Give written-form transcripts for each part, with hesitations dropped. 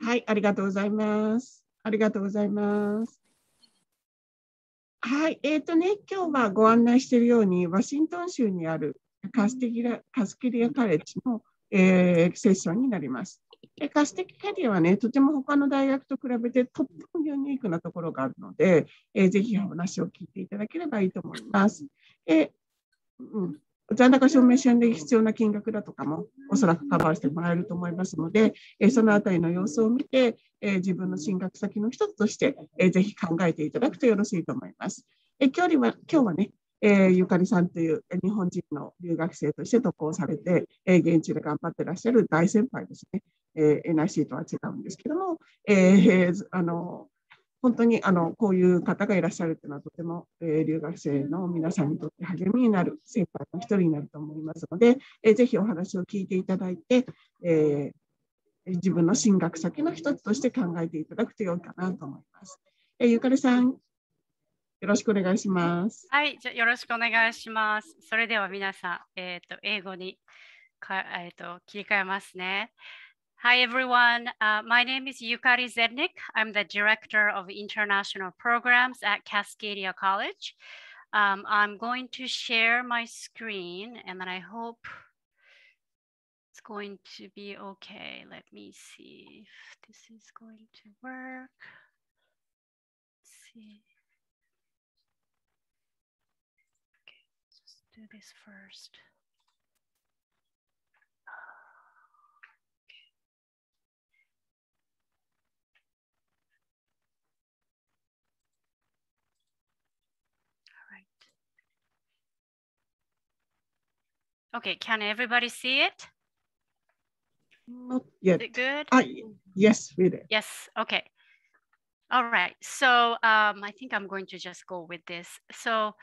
はい、ありがとうございます。ありがとうございます。はい、今日はご案内しているように、ワシントン州にあるカスキリアカレッジの、セッションになります。カステキャリアはね、とても他の大学と比べてとってもユニークなところがあるので、ぜひお話を聞いていただければいいと思います。残高証明書で必要な金額だとかもおそらくカバーしてもらえると思いますので、そのあたりの様子を見て、自分の進学先の一つとして、ぜひ考えていただくとよろしいと思います。今日はね、ゆかりさんという日本人の留学生として渡航されて、現地で頑張ってらっしゃる大先輩ですね。NIC とは違うんですけども、本当にこういう方がいらっしゃるというのはとても、留学生の皆さんにとって励みになる先輩の一人になると思いますので、ぜひお話を聞いていただいて、自分の進学先の一つとして考えていただくと良いかなと思います。ゆかりさん、よろしくお願いします。 はい、じゃよろしくお願いします。それでは皆さん、英語に切り替えますね。Hi everyone, my name is Yukari Zednik. I'm the Director of International Programs at Cascadia College. I'm going to share my screen and then I hope it's going to be okay. Let me see if this is going to work. Let's see. Okay, just do this first. Okay, can everybody see it? Not yet. Is it good? Yes, we did. Yes, okay. All right, so I think I'm going to just go with this. So,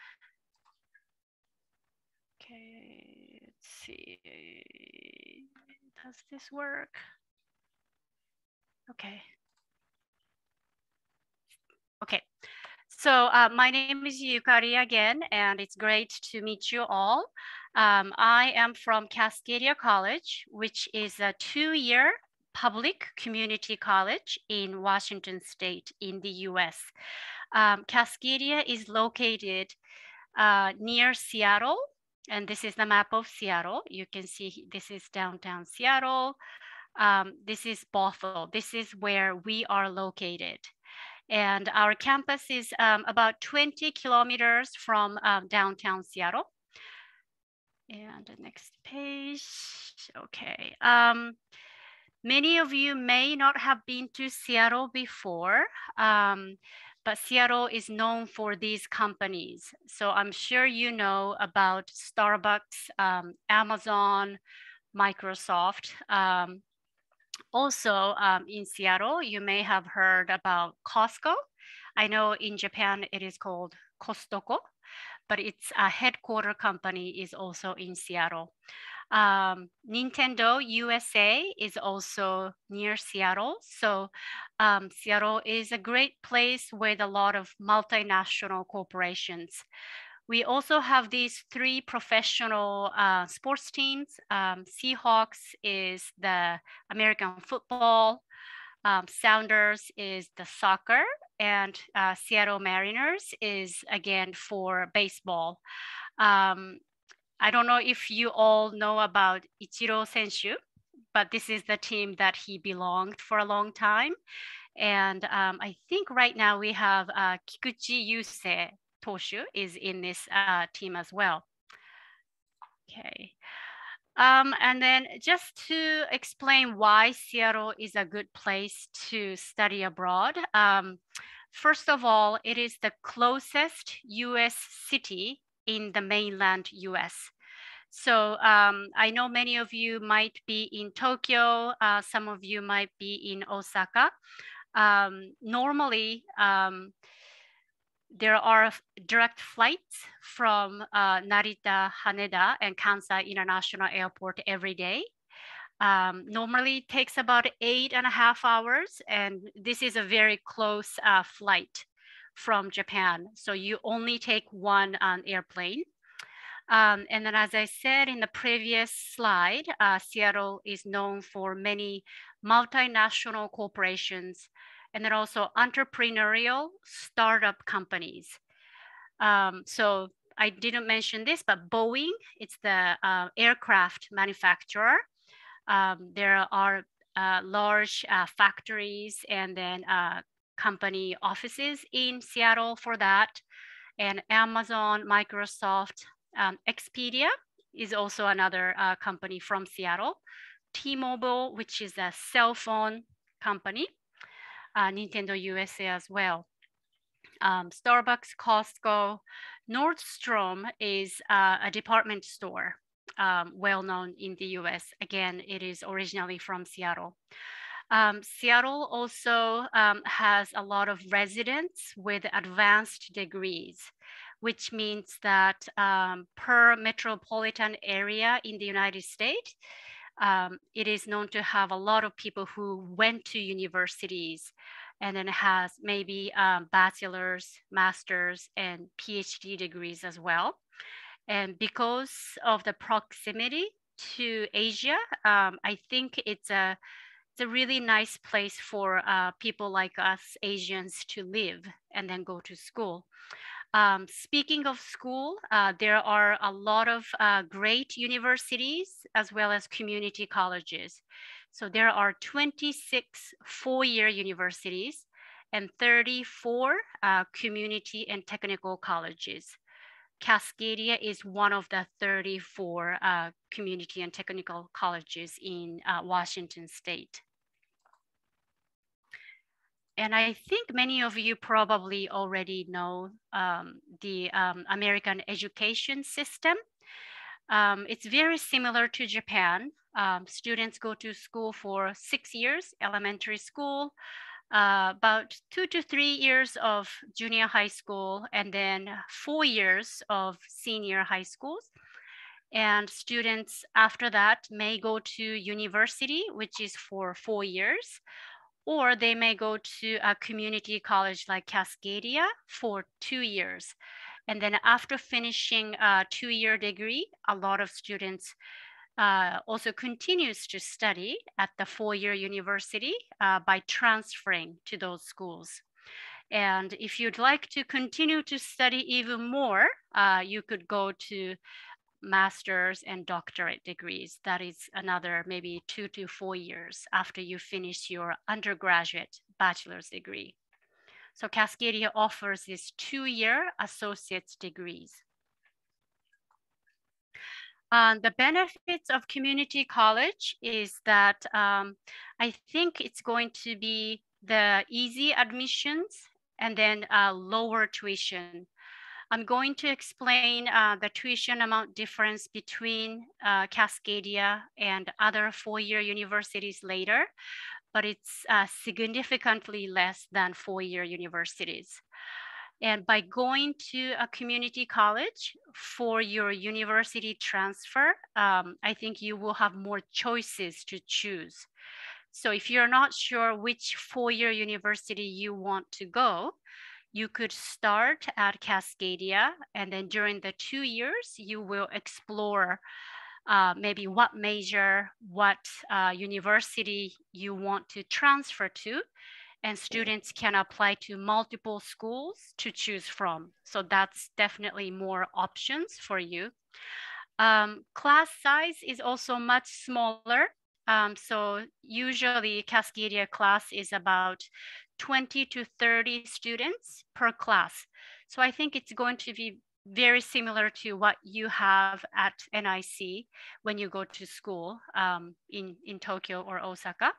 okay, let's see. Does this work? Okay. Okay. So my name is Yukari again, and it's great to meet you all. I am from Cascadia College, which is a 2-year public community college in Washington State in the US. Cascadia is located near Seattle, and this is the map of Seattle. You can see this is downtown Seattle. This is Bothell. This is where we are located. And our campus is about 20 kilometers from downtown Seattle. And the next page, okay. Many of you may not have been to Seattle before, but Seattle is known for these companies. So I'm sure you know about Starbucks, Amazon, Microsoft. Also, in Seattle, you may have heard about Costco. I know in Japan it is called Costco, but its headquarter company is also in Seattle. Nintendo USA is also near Seattle. So Seattle is a great place with a lot of multinational corporations. We also have these 3 professional sports teams. Seahawks is the American football, Sounders is the soccer, and Seattle Mariners is again for baseball. I don't know if you all know about Ichiro Senshu, but this is the team that he belonged for a long time. And I think right now we have Kikuchi Yusei Toshu is in this team as well. Okay. And then just to explain why Seattle is a good place to study abroad. First of all, it is the closest US city in the mainland US. So I know many of you might be in Tokyo, some of you might be in Osaka. Normally, there are direct flights from Narita, Haneda, and Kansai International Airport every day. Normally it takes about 8.5 hours, and this is a very close flight from Japan. So you only take one airplane. And then as I said in the previous slide, Seattle is known for many multinational corporations, and then also entrepreneurial startup companies. So I didn't mention this, but Boeing, it's the aircraft manufacturer. There are large factories and then company offices in Seattle for that. And Amazon, Microsoft, Expedia is also another company from Seattle. T-Mobile, which is a cell phone company, Nintendo USA as well. Starbucks, Costco, Nordstrom is a department store, well known in the US. Again, it is originally from Seattle. Seattle also has a lot of residents with advanced degrees, which means that per metropolitan area in the United States, it is known to have a lot of people who went to universities and then has maybe bachelor's, master's, and PhD degrees as well. And because of the proximity to Asia, I think it's a really nice place for people like us Asians to live and then go to school. Speaking of school, there are a lot of great universities as well as community colleges. So there are 26 four-year universities and 34 community and technical colleges. Cascadia is one of the 34 community and technical colleges in Washington State. And I think many of you probably already know the American education system. It's very similar to Japan. Students go to school for 6 years, elementary school, about 2 to 3 years of junior high school, and then 4 years of senior high schools. And students after that may go to university, which is for 4 years, or they may go to a community college like Cascadia for 2 years. And then after finishing a 2-year degree, a lot of students also continues to study at the 4-year university by transferring to those schools. And if you'd like to continue to study even more, you could go to master's and doctorate degrees. That is another maybe 2 to 4 years after you finish your undergraduate bachelor's degree. So Cascadia offers these 2-year associate's degrees. The benefits of community college is that I think it's going to be the easy admissions and then lower tuition. I'm going to explain the tuition amount difference between Cascadia and other 4-year universities later, but it's significantly less than 4-year universities. And by going to a community college for your university transfer, I think you will have more choices to choose. So if you're not sure which 4-year university you want to go, you could start at Cascadia, and then during the 2 years, you will explore maybe what major, what university you want to transfer to, and students can apply to multiple schools to choose from. So that's definitely more options for you. Class size is also much smaller. So usually Cascadia class is about 20 to 30 students per class. So I think it's going to be very similar to what you have at NIC when you go to school in Tokyo or Osaka.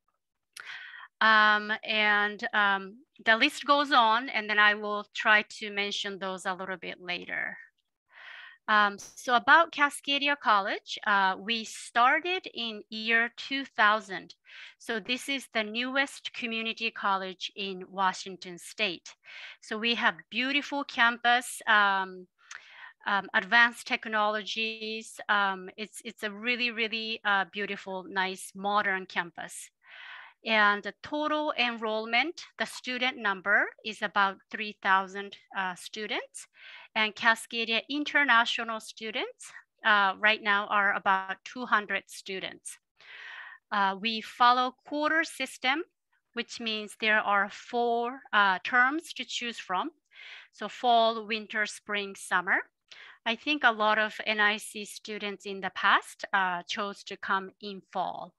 The list goes on, and then I will try to mention those a little bit later. So about Cascadia College, we started in year 2000. So this is the newest community college in Washington State. So we have beautiful campus, advanced technologies. It's a really, really beautiful, nice, modern campus. And the total enrollment, the student number is about 3,000 students. And Cascadia international students right now are about 200 students. We follow quarter system, which means there are 4 terms to choose from. So fall, winter, spring, summer. I think a lot of NIC students in the past chose to come in fall.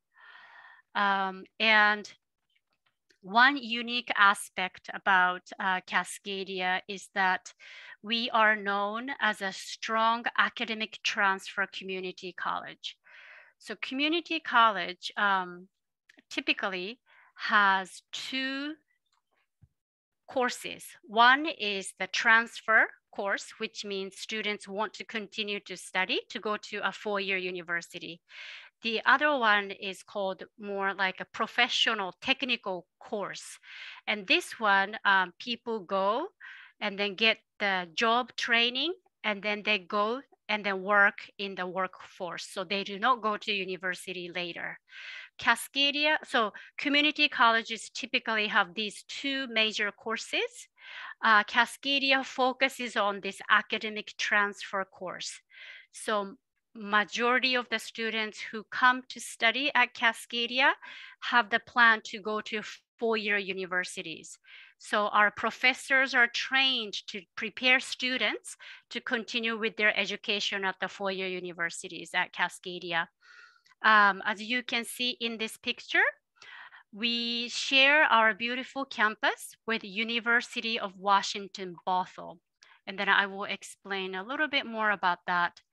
And one unique aspect about Cascadia is that we are known as a strong academic transfer community college. So community college typically has 2 courses. One is the transfer course, which means students want to continue to study to go to a 4-year university. The other one is called more like a professional technical course. And this one, people go and then get the job training, and then they go and then work in the workforce. So they do not go to university later. Cascadia, so community colleges typically have these 2 major courses. Cascadia focuses on this academic transfer course. So majority of the students who come to study at Cascadia have the plan to go to 4-year universities. So our professors are trained to prepare students to continue with their education at the 4-year universities at Cascadia. As you can see in this picture, we share our beautiful campus with University of Washington, Bothell. And then I will explain a little bit more about that.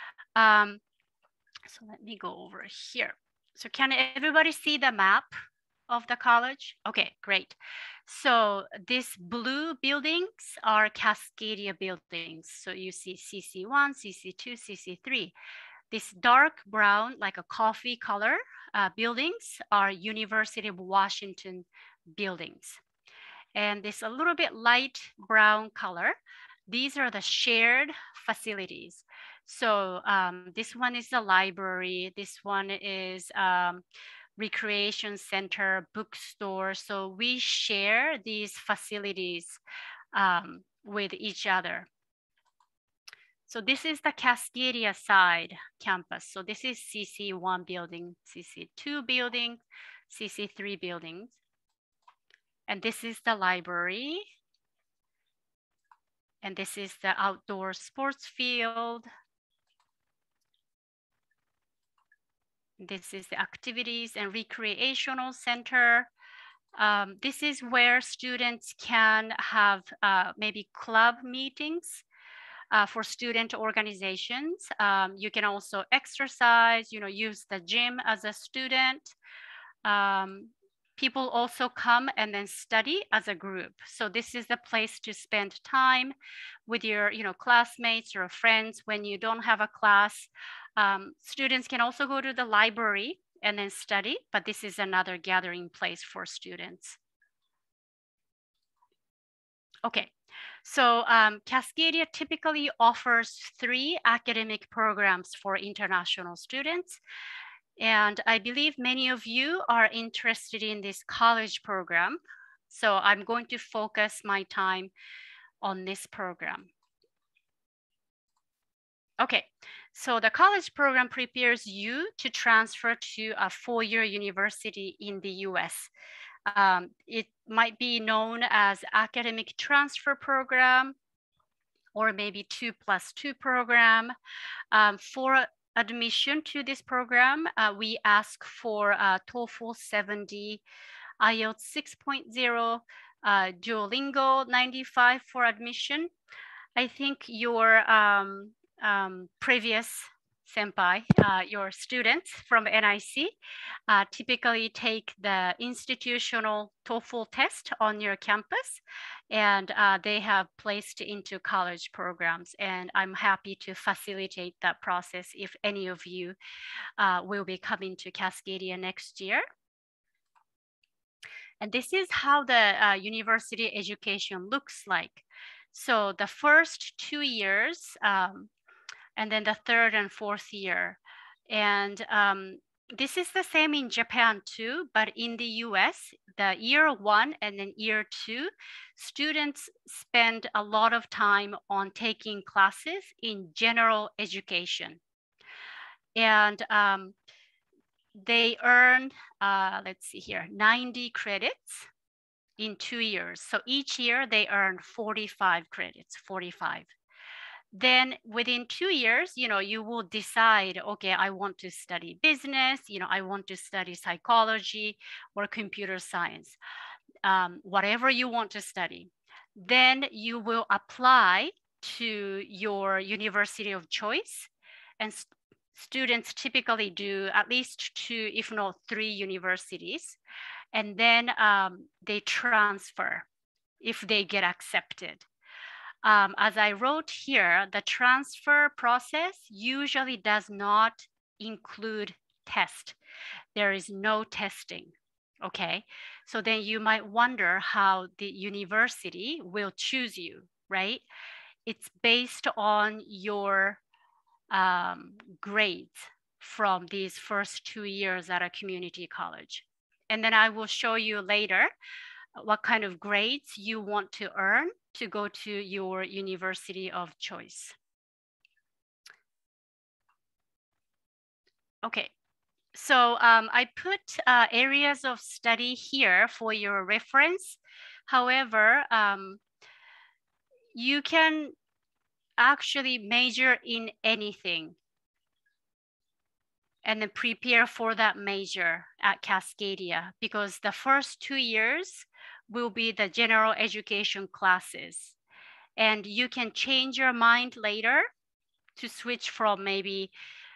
So let me go over here. So can everybody see the map of the college? Okay, great. So these blue buildings are Cascadia buildings. So you see CC1, CC2, CC3. This dark brown, like a coffee color buildings are University of Washington buildings. And this a little bit light brown color, these are the shared facilities. So this one is the library, this one is recreation center, bookstore. So we share these facilities with each other. So this is the Cascadia side campus. So this is CC1 building, CC2 building, CC3 buildings. And this is the library. And this is the outdoor sports field. This is the activities and recreational center. This is where students can have maybe club meetings for student organizations. You can also exercise, use the gym as a student. People also come and then study as a group. So this is the place to spend time with your classmates or friends when you don't have a class. Students can also go to the library and then study, but this is another gathering place for students. Okay, so Cascadia typically offers 3 academic programs for international students. And I believe many of you are interested in this college program. So I'm going to focus my time on this program. Okay, so the college program prepares you to transfer to a 4-year university in the US. It might be known as academic transfer program or maybe 2+2 program. For admission to this program, we ask for TOEFL 70, IELTS 6.0, Duolingo 95 for admission. I think your previous senpai, your students from NIC typically take the institutional TOEFL test on your campus, and they have placed into college programs. And I'm happy to facilitate that process if any of you will be coming to Cascadia next year. And this is how the university education looks like. So the first 2 years, and then the 3rd and 4th year. And this is the same in Japan too, but in the US, the year 1 and then year 2, students spend a lot of time on taking classes in general education. And they earn, let's see here, 90 credits in 2 years. So each year they earn 45 credits, 45. Then within 2 years, you will decide, okay, I want to study business, I want to study psychology or computer science, whatever you want to study. Then you will apply to your university of choice. And students typically do at least 2, if not 3 universities. And then they transfer if they get accepted. As I wrote here, the transfer process usually does not include test. There is no testing, okay? So then you might wonder how the university will choose you, right? It's based on your grades from these first 2 years at a community college. And then I will show you later what kind of grades you want to earn to go to your university of choice. Okay, so I put areas of study here for your reference. However, you can actually major in anything and then prepare for that major at Cascadia, because the first 2 years will be the general education classes. And you can change your mind later to switch from maybe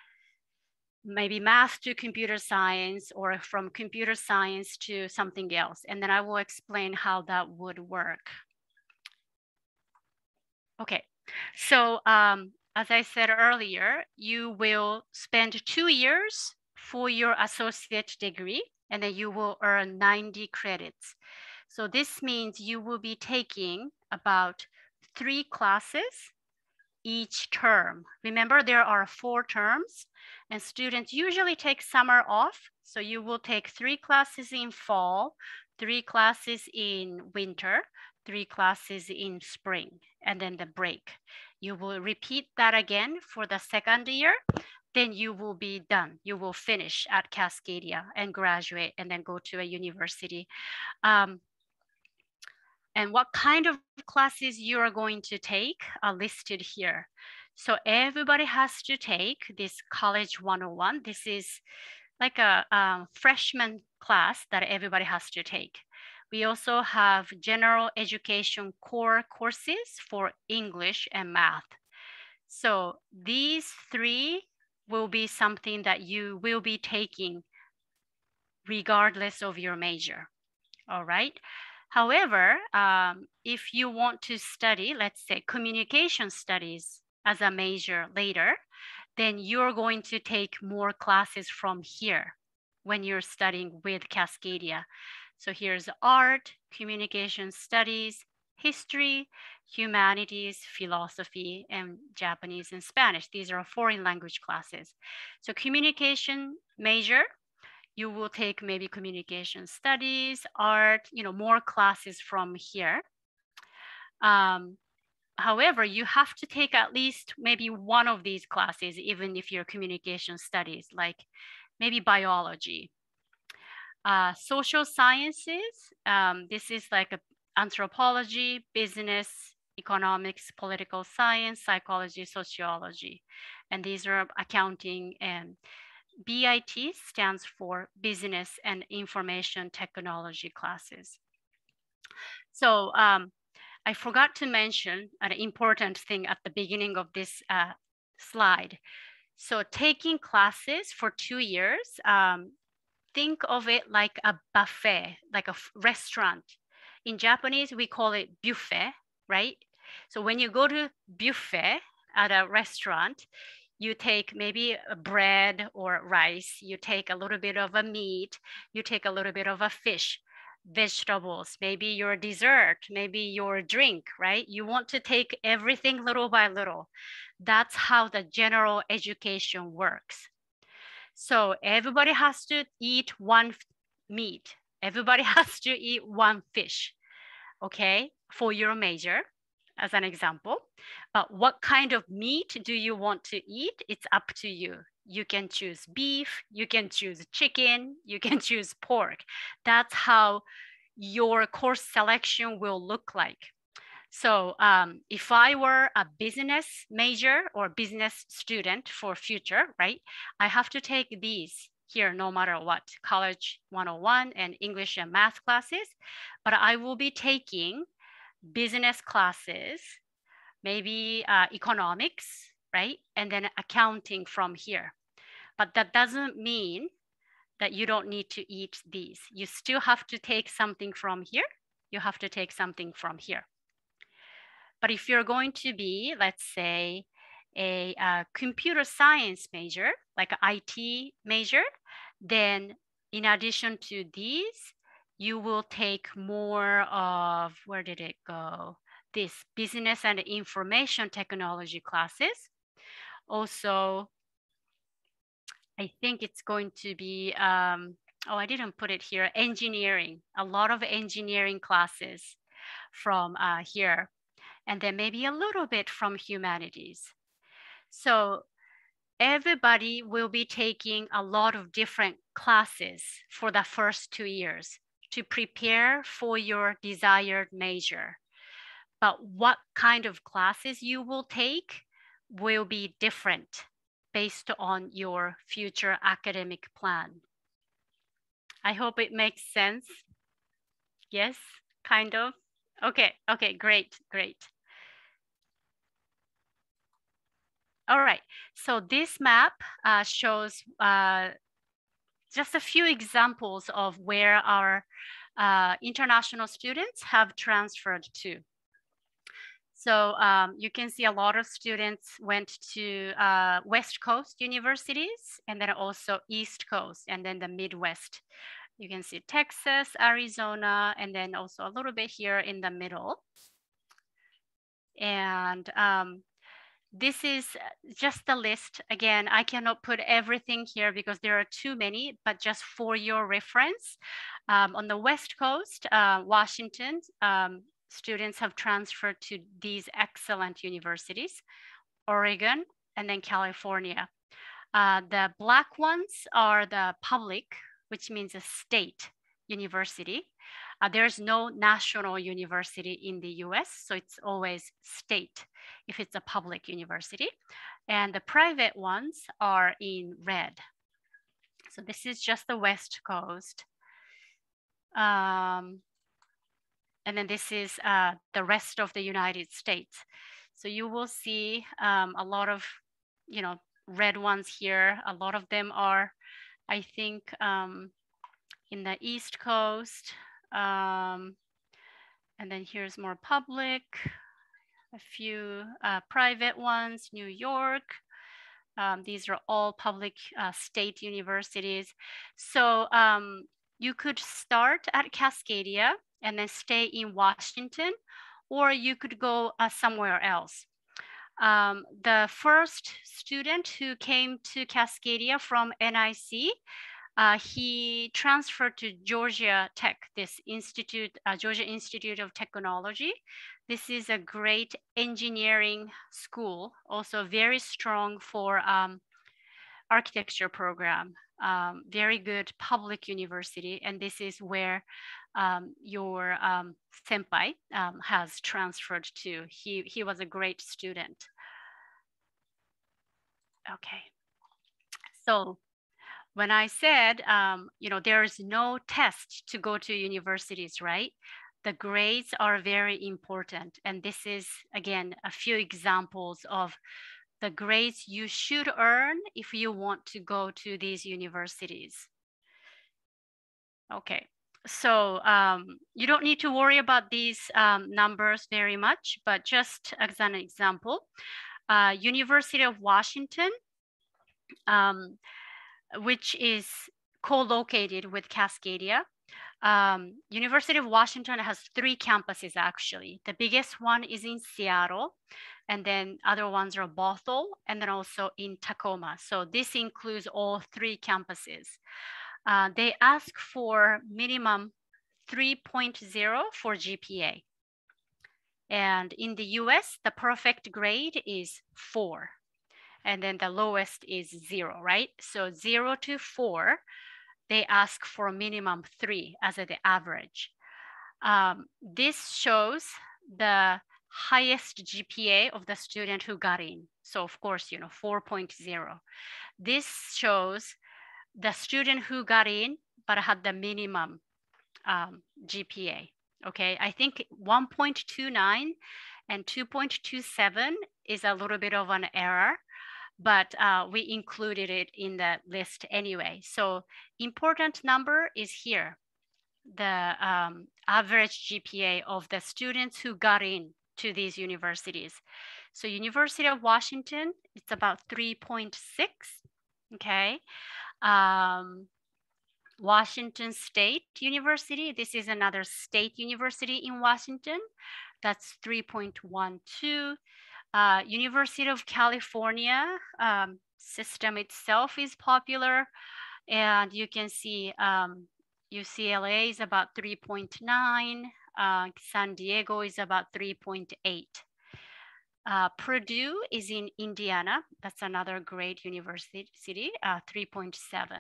math to computer science, or from computer science to something else. And then I will explain how that would work. Okay, so as I said earlier, you will spend 2 years for your associate degree, and then you will earn 90 credits. So this means you will be taking about 3 classes each term. Remember, there are 4 terms, and students usually take summer off. So you will take 3 classes in fall, 3 classes in winter, 3 classes in spring, and then the break. You will repeat that again for the second year. Then you will be done. You will finish at Cascadia and graduate and then go to a university. And what kind of classes you are going to take are listed here. So everybody has to take this College 101. This is like a freshman class that everybody has to take. We also have general education core courses for English and math. So these 3 will be something that you will be taking regardless of your major, all right? However, if you want to study, let's say, communication studies as a major later, then you're going to take more classes from here when you're studying with Cascadia. So here's art, communication studies, history, humanities, philosophy, and Japanese and Spanish. These are foreign language classes. So communication major, you will take maybe communication studies, art, more classes from here. However, you have to take at least maybe one of these classes, even if you're communication studies, like maybe biology. Social sciences, this is like anthropology, business, economics, political science, psychology, sociology. And these are accounting, and BIT stands for Business and Information Technology classes. So I forgot to mention an important thing at the beginning of this slide. So taking classes for 2 years, think of it like a buffet, like a restaurant. In Japanese, we call it buffet, right? So when you go to buffet at a restaurant, you take maybe a bread or rice, you take a little bit of a meat, you take a little bit of a fish, vegetables, maybe your dessert, maybe your drink, right? You want to take everything little by little. That's how the general education works. So everybody has to eat one meat. Everybody has to eat one fish, okay, for your major, as an example. But what kind of meat do you want to eat? It's up to you. You can choose beef, you can choose chicken, you can choose pork. That's how your course selection will look like. So if I were a business major or business student for future, right, I have to take these here no matter what, College 101 and English and math classes, but I will be taking business classes, maybe economics, right, and then accounting from here. But that doesn't mean that you don't need to eat these. You still have to take something from here. You have to take something from here. But if you're going to be, let's say, a computer science major, like an IT major, then in addition to these, you will take more of, where did it go? This business and information technology classes. Also, I think it's going to be, oh, I didn't put it here, engineering, a lot of engineering classes from here, and then maybe a little bit from humanities. So everybody will be taking a lot of different classes for the first 2 years to prepare for your desired major. But what kind of classes you will take will be different based on your future academic plan. I hope it makes sense. Yes, kind of. Okay, great. All right, so this map shows just a few examples of where our international students have transferred to. So you can see a lot of students went to West Coast universities and then also East Coast and then the Midwest. You can see Texas, Arizona, and then also a little bit here in the middle. And this is just the list. Again, I cannot put everything here because there are too many, but just for your reference, on the West Coast, Washington, students have transferred to these excellent universities, Oregon, and then California. The black ones are the public, which means a state university. There's no national university in the US, so it's always state if it's a public university. And the private ones are in red. So this is just the West Coast. And then this is the rest of the United States. So you will see a lot of, red ones here. A lot of them are, I think, in the East Coast. And then here's more public, a few private ones, New York. These are all public state universities. So you could start at Cascadia and then stay in Washington, or you could go somewhere else. The first student who came to Cascadia from NIC, he transferred to Georgia Tech, this institute, Georgia Institute of Technology. This is a great engineering school, also very strong for architecture program, very good public university. And this is where your senpai has transferred to. He was a great student. Okay, so when I said, there's no test to go to universities, right? The grades are very important. And this is, again, a few examples of the grades you should earn if you want to go to these universities. Okay, so you don't need to worry about these numbers very much, but just as an example, University of Washington, which is co-located with Cascadia. University of Washington has 3 campuses actually. The biggest one is in Seattle, and then other ones are Bothell, and then also in Tacoma. So this includes all 3 campuses. They ask for minimum 3.0 for GPA. And in the US, the perfect grade is 4. and then the lowest is 0, right? So 0 to 4, they ask for a minimum 3 as the average. This shows the highest GPA of the student who got in. So of course, 4.0. This shows the student who got in but had the minimum GPA. Okay, I think 1.29 and 2.27 is a little bit of an error, but we included it in the list anyway. So important number is here, the average GPA of the students who got in to these universities. So University of Washington, it's about 3.6, okay? Washington State University, this is another state university in Washington, that's 3.12. University of California system itself is popular, and you can see UCLA is about 3.9, San Diego is about 3.8. Purdue is in Indiana, that's another great university, 3.7.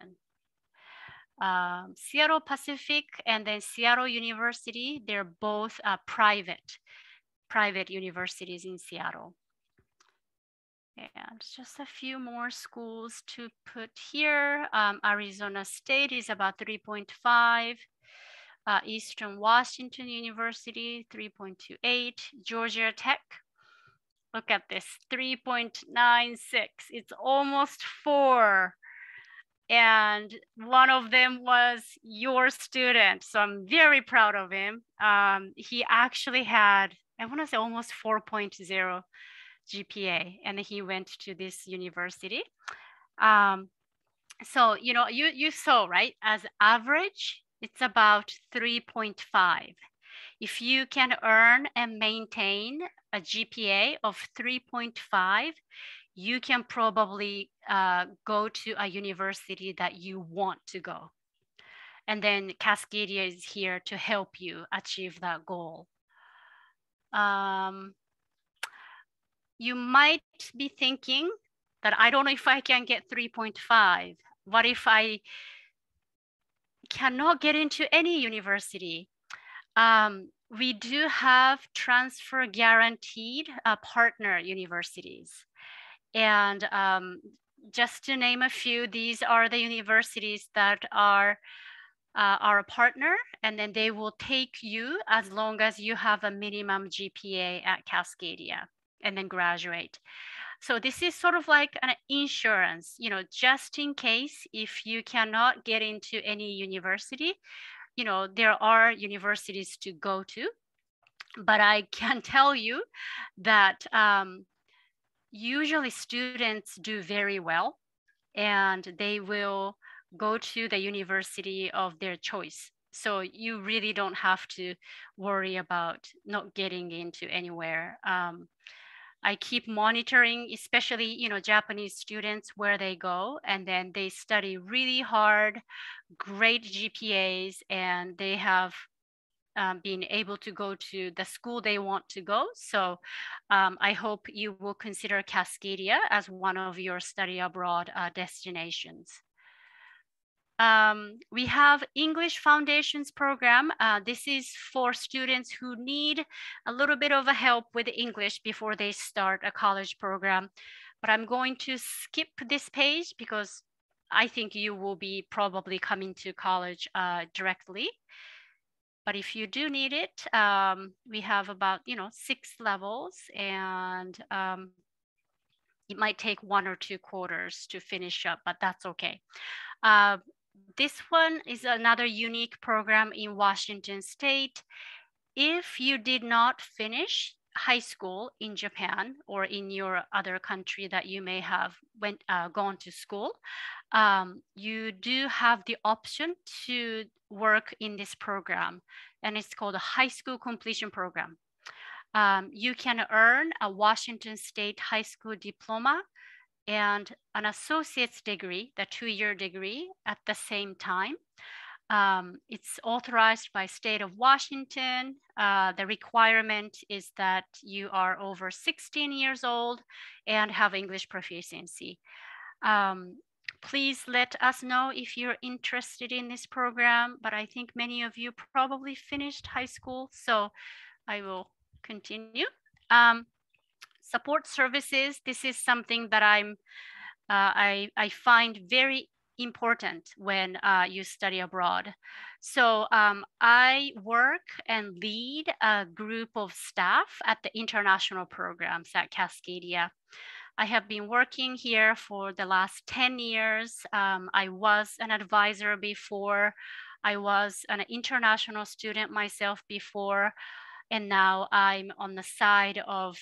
Seattle Pacific and then Seattle University, they're both private universities in Seattle. And just a few more schools to put here. Arizona State is about 3.5. Eastern Washington University, 3.28. Georgia Tech, look at this, 3.96. It's almost 4. And one of them was your student. So I'm very proud of him. He actually had, I want to say almost 4.0 GPA, and he went to this university. So, you saw, right? As average, it's about 3.5. If you can earn and maintain a GPA of 3.5, you can probably go to a university that you want to go. And then Cascadia is here to help you achieve that goal. You might be thinking that I don't know if I can get 3.5. What if I cannot get into any university? We do have transfer guaranteed partner universities. And just to name a few, these are the universities that are a partner, and then they will take you as long as you have a minimum GPA at Cascadia and then graduate. So this is sort of like an insurance, just in case if you cannot get into any university, there are universities to go to. But I can tell you that usually students do very well, and they will go to the university of their choice. So you really don't have to worry about not getting into anywhere. I keep monitoring, especially, Japanese students, where they go, and then they study really hard, great GPAs, and they have been able to go to the school they want to go. So I hope you will consider Cascadia as one of your study abroad destinations. We have English Foundations program. This is for students who need a little bit of a help with English before they start a college program. But I'm going to skip this page because I think you will be probably coming to college directly. But if you do need it, we have about 6 levels, and it might take 1 or 2 quarters to finish up, but that's okay. This one is another unique program in Washington State. If you did not finish high school in Japan or in your other country that you may have gone to school, you do have the option to work in this program, and it's called a high school completion program. You can earn a Washington State high school diploma and an associate's degree, the 2-year degree, at the same time. It's authorized by state of Washington. The requirement is that you are over 16 years old and have English proficiency. Please let us know if you're interested in this program, but I think many of you probably finished high school, so I will continue. Support services, this is something that I find very important when you study abroad. So I work and lead a group of staff at the international programs at Cascadia. I have been working here for the last 10 years. I was an advisor before. I was an international student myself before, and now I'm on the side of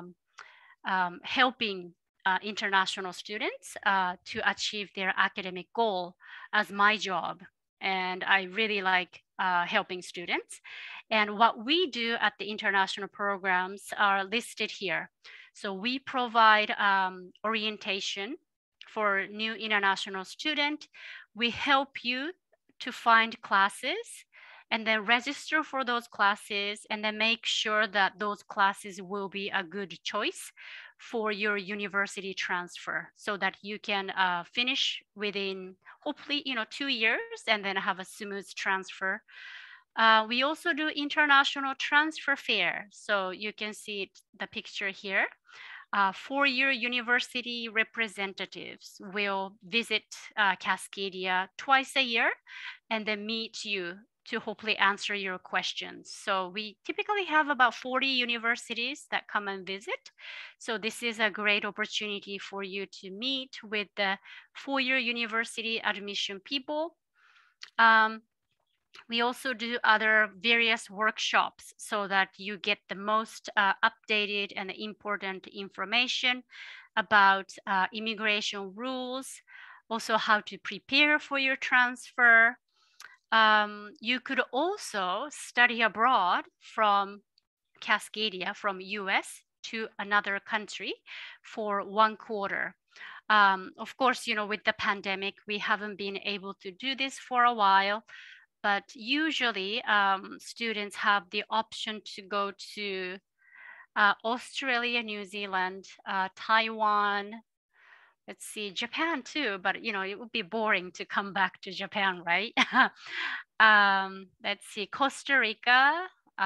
helping international students to achieve their academic goal as my job. And I really like helping students. And what we do at the international programs are listed here. So we provide orientation for new international student. We help you to find classes and then register for those classes and then make sure that those classes will be a good choice for your university transfer so that you can finish within hopefully 2 years and then have a smooth transfer. We also do international transfer fair. So you can see the picture here. 4-year university representatives will visit Cascadia twice a year and then meet you to hopefully answer your questions. So we typically have about 40 universities that come and visit. So this is a great opportunity for you to meet with the 4-year university admission people. We also do other various workshops so that you get the most updated and important information about immigration rules, also how to prepare for your transfer. You could also study abroad from Cascadia, from US to another country for 1 quarter. Of course, with the pandemic, we haven't been able to do this for a while, but usually students have the option to go to Australia, New Zealand, Taiwan, let's see, Japan too, but it would be boring to come back to Japan, right? Let's see, Costa Rica,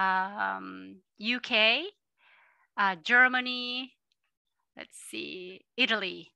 UK, Germany, let's see, Italy.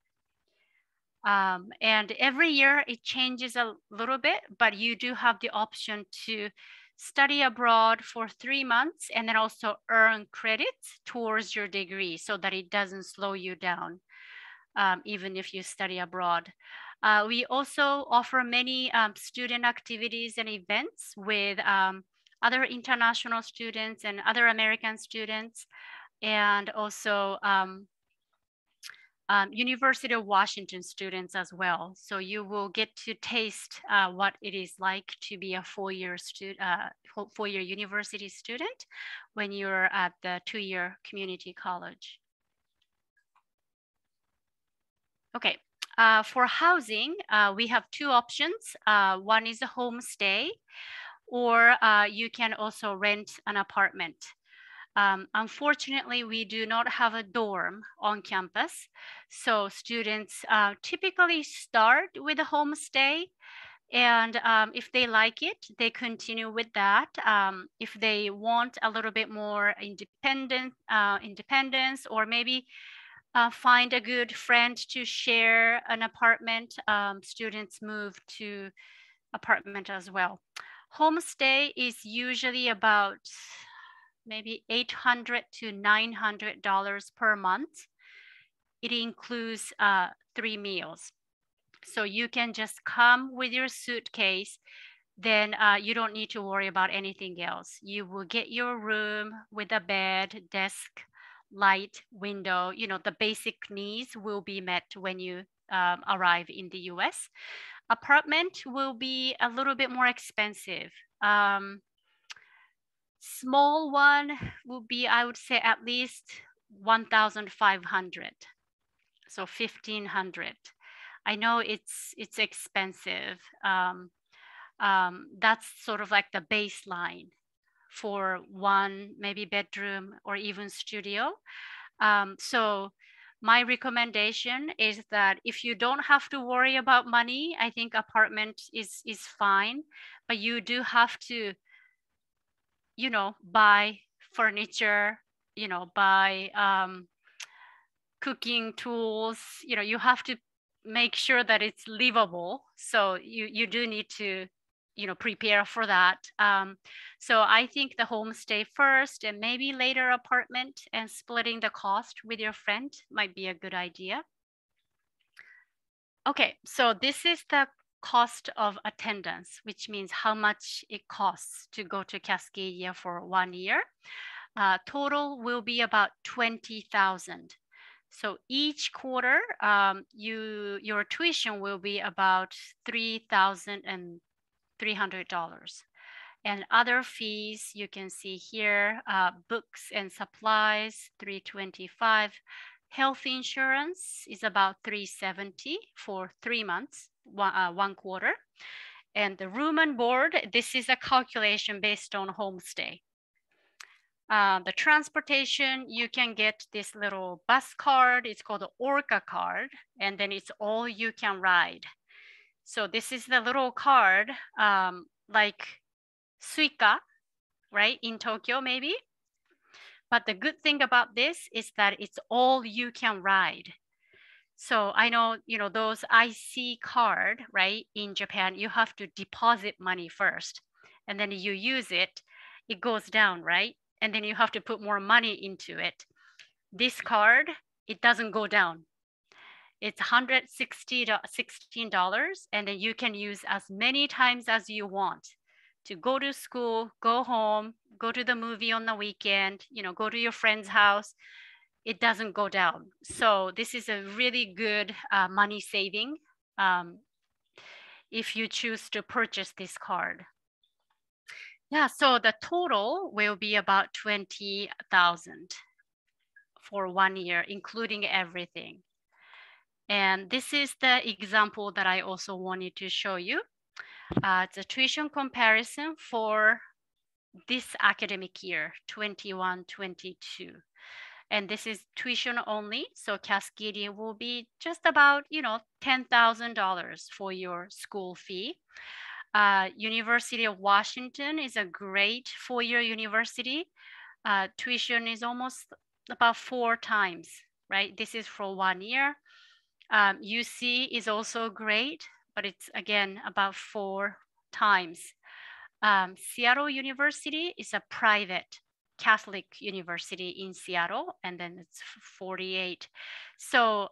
And every year it changes a little bit, but you do have the option to study abroad for 3 months and then also earn credits towards your degree so that it doesn't slow you down, even if you study abroad. We also offer many student activities and events with other international students and other American students, and also University of Washington students as well. So you will get to taste what it is like to be a 4-year university student when you're at the 2-year community college. Okay, for housing, we have 2 options. One is a homestay, or you can also rent an apartment. Unfortunately, we do not have a dorm on campus. So students typically start with a homestay. And if they like it, they continue with that. If they want a little bit more independence, or maybe find a good friend to share an apartment, students move to apartment as well. Homestay is usually about maybe $800 to $900 per month. It includes 3 meals. So you can just come with your suitcase, then you don't need to worry about anything else. You will get your room with a bed, desk, light, window, the basic needs will be met when you arrive in the US. Apartment will be a little bit more expensive. Small one will be, I would say, at least 1,500, so 1,500. I know it's expensive. That's sort of like the baseline for one maybe bedroom or even studio. So my recommendation is that if you don't have to worry about money, I think apartment is fine, but you do have to, you know, buy furniture, you know, buy cooking tools, you know, you have to make sure that it's livable. So you do need to, you know, prepare for that. So I think the homestay first and maybe later apartment, and splitting the cost with your friend might be a good idea. Okay, so this is the cost of attendance, which means how much it costs to go to Cascadia for 1 year. Total will be about 20,000. So each quarter, your tuition will be about $3,300. And other fees you can see here, books and supplies, $325. Health insurance is about $370 for 3 months, one quarter. And the room and board, this is a calculation based on homestay. The transportation, you can get this little bus card. It's called the Orca card, and then it's all you can ride. So this is the little card, like Suica, right, in Tokyo maybe. But the good thing about this is that it's all you can ride. So I know, you know, those IC card, right, in Japan, you have to deposit money first, and then you use it, it goes down, right? And then you have to put more money into it. This card, it doesn't go down. It's $116, and then you can use as many times as you want to go to school, go home, go to the movie on the weekend, you know, go to your friend's house. It doesn't go down. So this is a really good money saving if you choose to purchase this card. Yeah, so the total will be about 20,000 for 1 year, including everything. And this is the example that I also wanted to show you. It's a tuition comparison for this academic year, 21-22. And this is tuition only. So Cascadia will be just about, you know, $10,000 for your school fee. University of Washington is a great four-year university. Tuition is almost about 4 times, right? This is for 1 year. UC is also great, but it's again about 4 times. Seattle University is a private Catholic university in Seattle, and then it's 48. So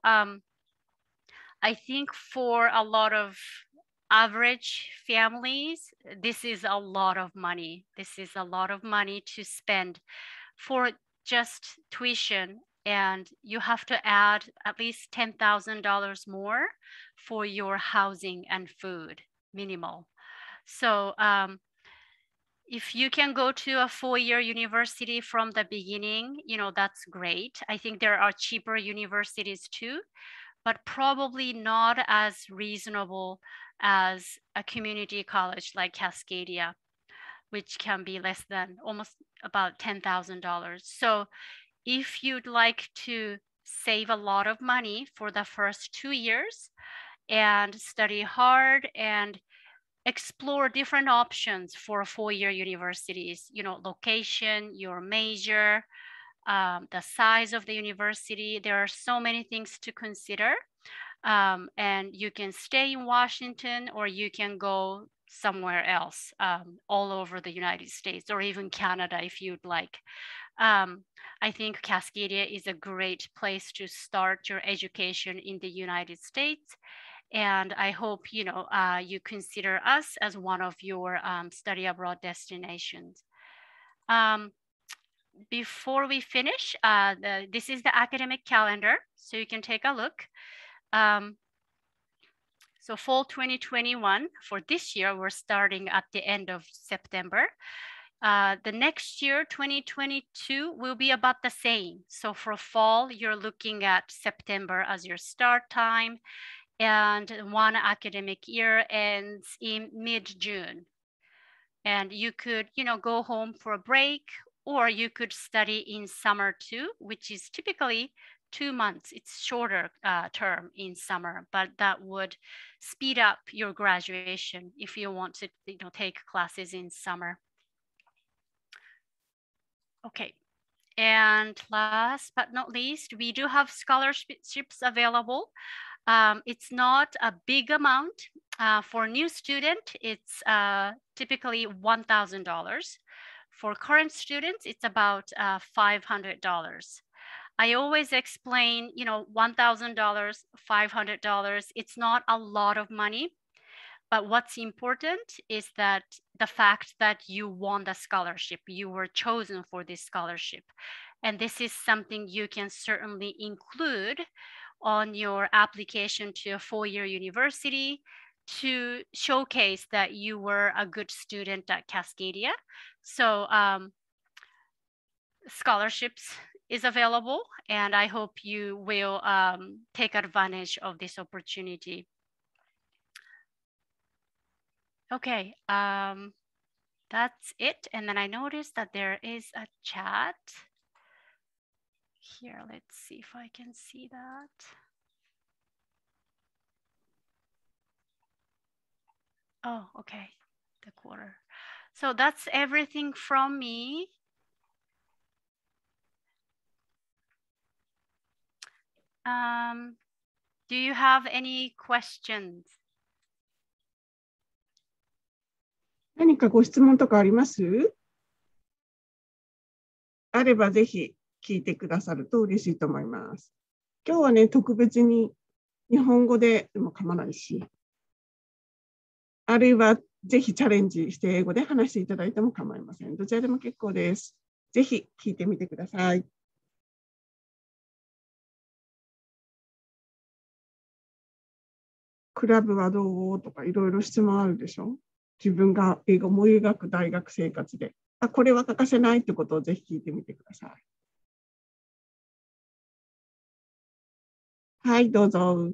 I think for a lot of average families, this is a lot of money. This is a lot of money to spend for just tuition, and you have to add at least $10,000 more for your housing and food, minimal. So if you can go to a 4-year university from the beginning, you know, that's great. I think there are cheaper universities too, but probably not as reasonable as a community college like Cascadia, which can be less than almost about $10,000. So if you'd like to save a lot of money for the first 2 years and study hard and explore different options for 4-year universities, you know, location, your major, the size of the university. There are so many things to consider. And you can stay in Washington, or you can go somewhere else, all over the United States, or even Canada if you'd like. I think Cascadia is a great place to start your education in the United States. And I hope, you know, you consider us as one of your study abroad destinations. Before we finish, this is the academic calendar, so you can take a look. So fall 2021, for this year, we're starting at the end of September. The next year, 2022, will be about the same. So for fall, you're looking at September as your start time. and one academic year ends in mid-June. And you could, go home for a break, or you could study in summer too, which is typically 2 months. It's shorter term in summer, but that would speed up your graduation if you want to, take classes in summer. Okay. And last but not least, we do have scholarships available. It's not a big amount. For new student, it's typically $1,000. For current students, it's about $500. I always explain, $1,000, $500, it's not a lot of money. But what's important is that the fact that you won the scholarship, you were chosen for this scholarship. And this is something you can certainly include on your application to a four-year university to showcase that you were a good student at Cascadia. So scholarships is available, and I hope you will take advantage of this opportunity. Okay, that's it. And then I noticed that there is a chat. Here, let's see if I can see that. Oh, okay, the quarter. So that's everything from me. Do you have any questions? 何かご質問とかあります？あればぜひ聞いてくださると嬉しいと思います。今日はね、特別に日本語でも構わないし、あるいはぜひチャレンジして英語で話していただいても構いません。どちらでも結構です。ぜひ聞いてみてください。クラブはどうとかいろいろ質問あるでしょ。自分が英語を思い描く大学生活で、これは欠かせないってことをぜひ聞いてみてください。はい、どうぞ。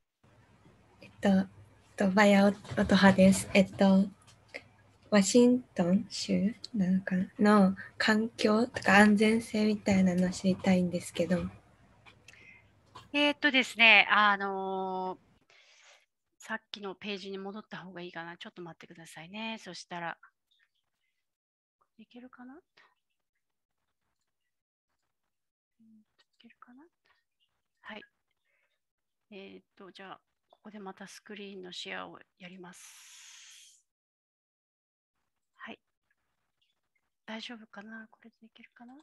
バヤオトハです。ワシントン州の環境とか安全性みたいなのを知りたいんですけど。 ですね、さっきのページに戻った方がいいかな。ちょっと待ってくださいね。そしたら、いけるかな？いけるかな？はい。じゃあ、ここでまたスクリーンのシェアをやります。はい。大丈夫かな？これでいけるかな？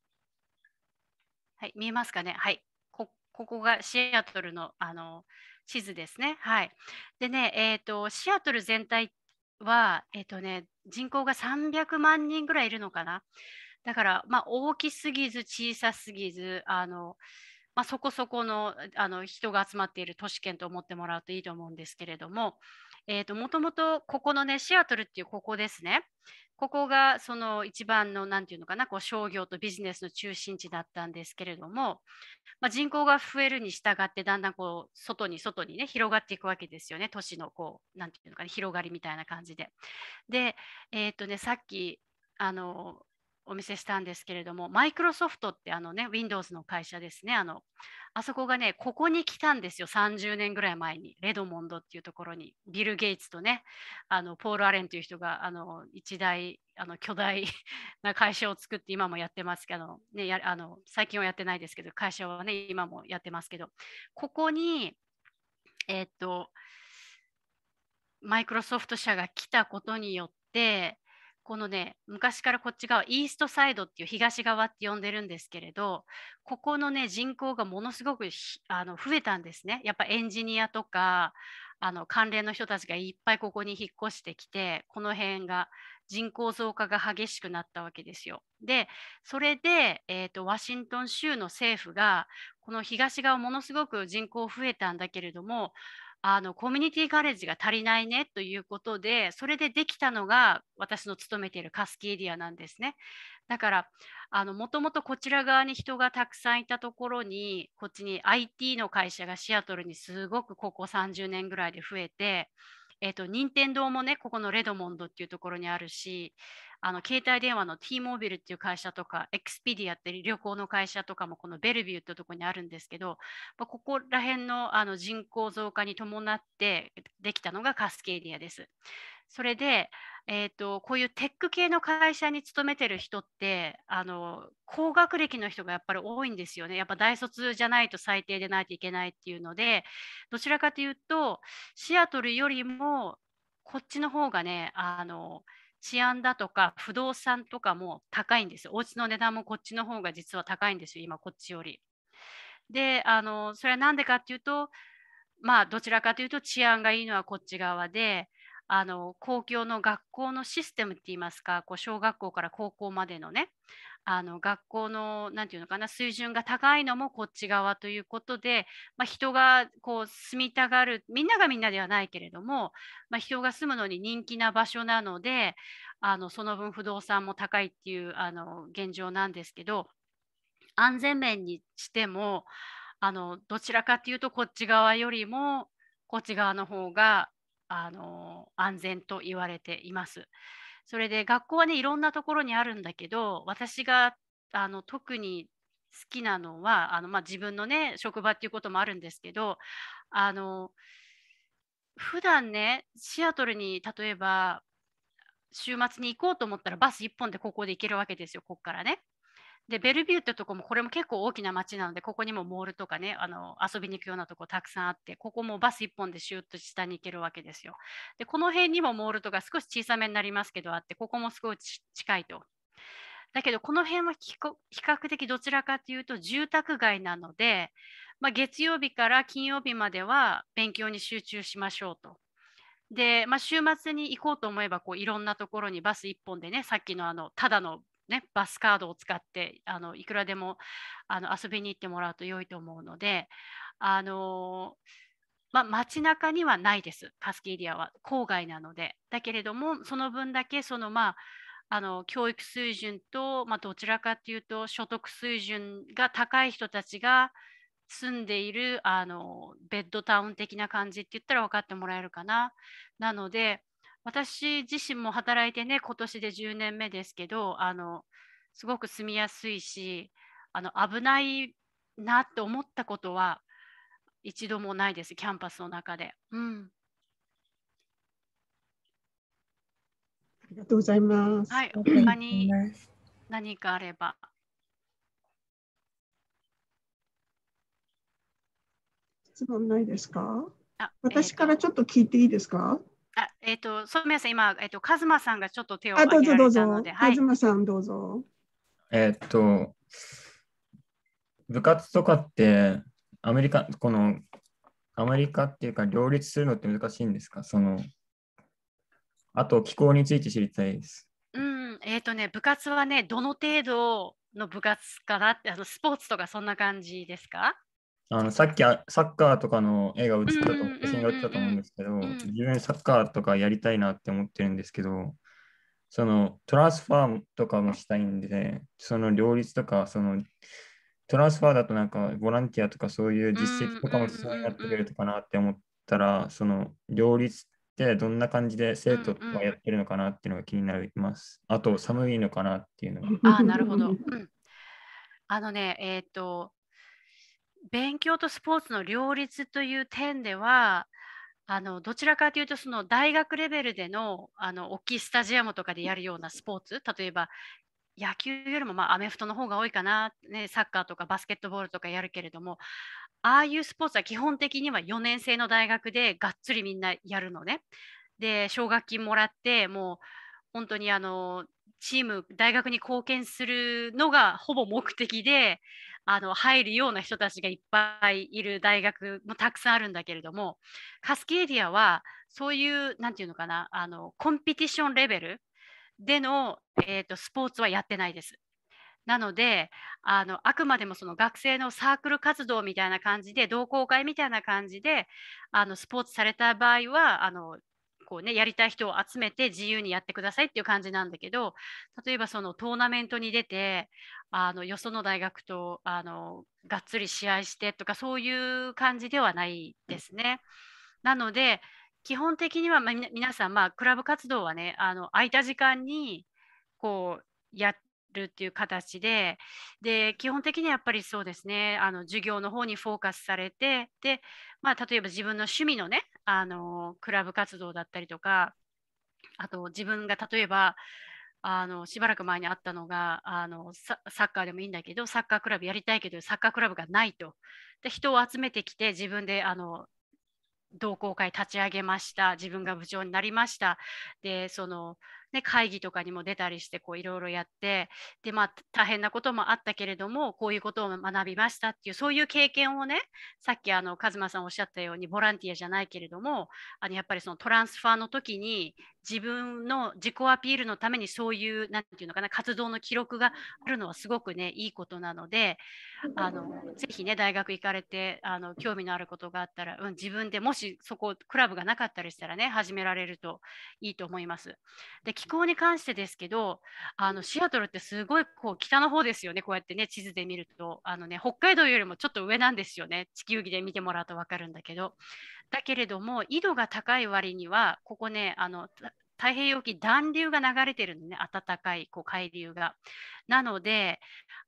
はい、見えますかね？はい。ここがシアトルの、地図ですね。はい。でね、シアトル全体は、人口が300万人ぐらいいるのかな。だから、大きすぎず小さすぎず、そこそこの、人が集まっている都市圏と思ってもらうといいと思うんですけれども、もともとここのね、シアトルっていうここですね。ここがその一番の、なんていうのかな、こう商業とビジネスの中心地だったんですけれども、人口が増えるに従ってだんだんこう外にね広がっていくわけですよね。都市のこうなんていうのかな、広がりみたいな感じで。で、さっきお見せしたんですけれども、マイクロソフトってWindows の会社ですね。あそこがね、ここに来たんですよ。30年ぐらい前に、レドモンドっていうところに、ビル・ゲイツとね、ポール・アレンという人が一大巨大な会社を作って今もやってますけど、ね、最近はやってないですけど、会社はね、今もやってますけど、ここに、マイクロソフト社が来たことによって、このね、昔からこっち側、イーストサイドっていう東側って呼んでるんですけれど、ここのね、人口がものすごく増えたんですね。やっぱエンジニアとか、関連の人たちがいっぱいここに引っ越してきて、この辺が人口増加が激しくなったわけですよ。で、それで、ワシントン州の政府が、この東側ものすごく人口増えたんだけれども、 コミュニティカレッジが足りないねということで、それでできたのが私の勤めているカスケーディアなんですね。だからもともとこちら側に人がたくさんいたところに、こっちに IT の会社がシアトルにすごくここ30年ぐらいで増えて、任天堂もね、ここのレドモンドっていうところにあるし、携帯電話の T モービルっていう会社とか、エクスペディアっていう旅行の会社とかもこのベルビューっていうところにあるんですけど、ここら辺の人口増加に伴ってできたのがカスケーディアです。それで、こういうテック系の会社に勤めてる人って、高学歴の人がやっぱり多いんですよね。やっぱ大卒じゃないと最低でないといけないっていうので、どちらかというと、シアトルよりも、こっちの方がね、治安だとか不動産とかも高いんですよ。お家の値段もこっちの方が実は高いんですよ、今こっちより。で、それは何でかっていうと、まあ、どちらかというと治安がいいのはこっち側で、公共の学校のシステムって言いますか、こう小学校から高校までのね、学校の、なんていうのかな、水準が高いのもこっち側ということで、まあ、人がこう住みたがる、みんながみんなではないけれども、まあ、人が住むのに人気な場所なので、その分不動産も高いっていう現状なんですけど、安全面にしても、どちらかというとこっち側よりもこっち側の方が安全と言われています。それで学校はねいろんなところにあるんだけど、私が特に好きなのはまあ、自分のね職場っていうこともあるんですけど、あの普段ねシアトルに例えば週末に行こうと思ったらバス1本でここで行けるわけですよ、ここからね。で、ベルビューってとこも、これも結構大きな街なので、ここにもモールとかね、遊びに行くようなとこたくさんあって、ここもバス1本でシューッと下に行けるわけですよ。で、この辺にもモールとか少し小さめになりますけどあって、ここもすごい近いと。だけど、この辺は比較的どちらかというと住宅街なので、まあ、月曜日から金曜日までは勉強に集中しましょうと。で、まあ、週末に行こうと思えばこういろんなところにバス1本でね、さっきのただの、ね、バスカードを使っていくらでも遊びに行ってもらうと良いと思うので、あのまあ、街中にはないです、カスケーディアは郊外なので。だけれども、その分だけまあ、教育水準と、まあ、どちらかというと所得水準が高い人たちが住んでいるベッドタウン的な感じって言ったら分かってもらえるかな。なので私自身も働いてね今年で10年目ですけどすごく住みやすいし危ないなって思ったことは一度もないです、キャンパスの中で。うん、 ありがとうございます。 はい、 ありがとうござい他にます。 何かあれば。 質問ないですか？ あ、 私からちょっと聞いていいですか？ 染谷さん、今、カズマさんがちょっと手をあ、どうぞどう挙げられたのぞ。 で、はカズい。 マさん、どうぞ。 えーっと、部活とかってアメリカっていうか両立するのって難しいんですか？あと気候について知りたいです。 うん、部活はね、どの程度の部活かなって、スポーツとかそんな感じですか？ さっきサッカーとかの絵がうんうん写真が映ったと思うんですけど、 うんうん。 自分サッカーとかやりたいなって思ってるんですけど、トランスファーとかもしたいんで、その両立とか、トランスファーだとなんかボランティアとかそういう実績とかも必要になってくるのかなって思ったら、その両立ってどんな感じで生徒はやってるのかなっていうのが気になります。あと寒いのかなっていうのが。 あ、なるほど。うん。勉強とスポーツの両立という点では、どちらかというと、その大学レベルでの、大きいスタジアムとかでやるようなスポーツ、例えば野球よりもまあアメフトの方が多いかな、ね、サッカーとかバスケットボールとかやるけれども、ああいうスポーツは基本的には4年生の大学でがっつりみんなやるのね。で、奨学金もらって、もう本当にチーム、大学に貢献するのがほぼ目的で、入るような人たちがいっぱいいる大学もたくさんあるんだけれども、カスケーディアはそういう、なんていうのかな、コンペティションレベルでの、スポーツはやってないです。 なので、あくまでもその学生のサークル活動みたいな感じで、同好会みたいな感じで、スポーツされた場合は、こうね、やりたい人を集めて自由にやってくださいっていう感じなんだけど、例えばそのトーナメントに出て、よその大学とがっつり試合してとか、そういう感じではないですね。なので、基本的には、皆さん、クラブ活動はね、空いた時間にこうやるっていう形で、基本的にはやっぱりそうですね、授業の方にフォーカスされて、で、例えば自分の趣味のね、クラブ活動だったりとか、あと自分が例えば、しばらく前にあったのがサッカーでもいいんだけど、サッカークラブやりたいけど、サッカークラブがないと。で、人を集めてきて、自分で同好会立ち上げました。自分が部長になりました。で、会議とかにも出たりして、いろいろやって、で、大変なこともあったけれども、こういうことを学びましたっていう、そういう経験をね、さっきカズマさんおっしゃったように、ボランティアじゃないけれども、やっぱりそのトランスファーの時に、自分の自己アピールのためにそういう、なんていうのかな、活動の記録があるのはすごくね、いいことなので、ぜひね、大学行かれて興味のあることがあったら、自分でもしそこクラブがなかったりしたらね、始められるといいと思います。で、気候に関してですけど、シアトルってすごい北の方ですよね。こうやってね、地図で見ると北海道よりもちょっと上なんですよね。地球儀で見てもらうと分かるんだけど、だけれども緯度が高い割にはここね、太平洋沖暖流が流れてるのね、暖かい海流が。なので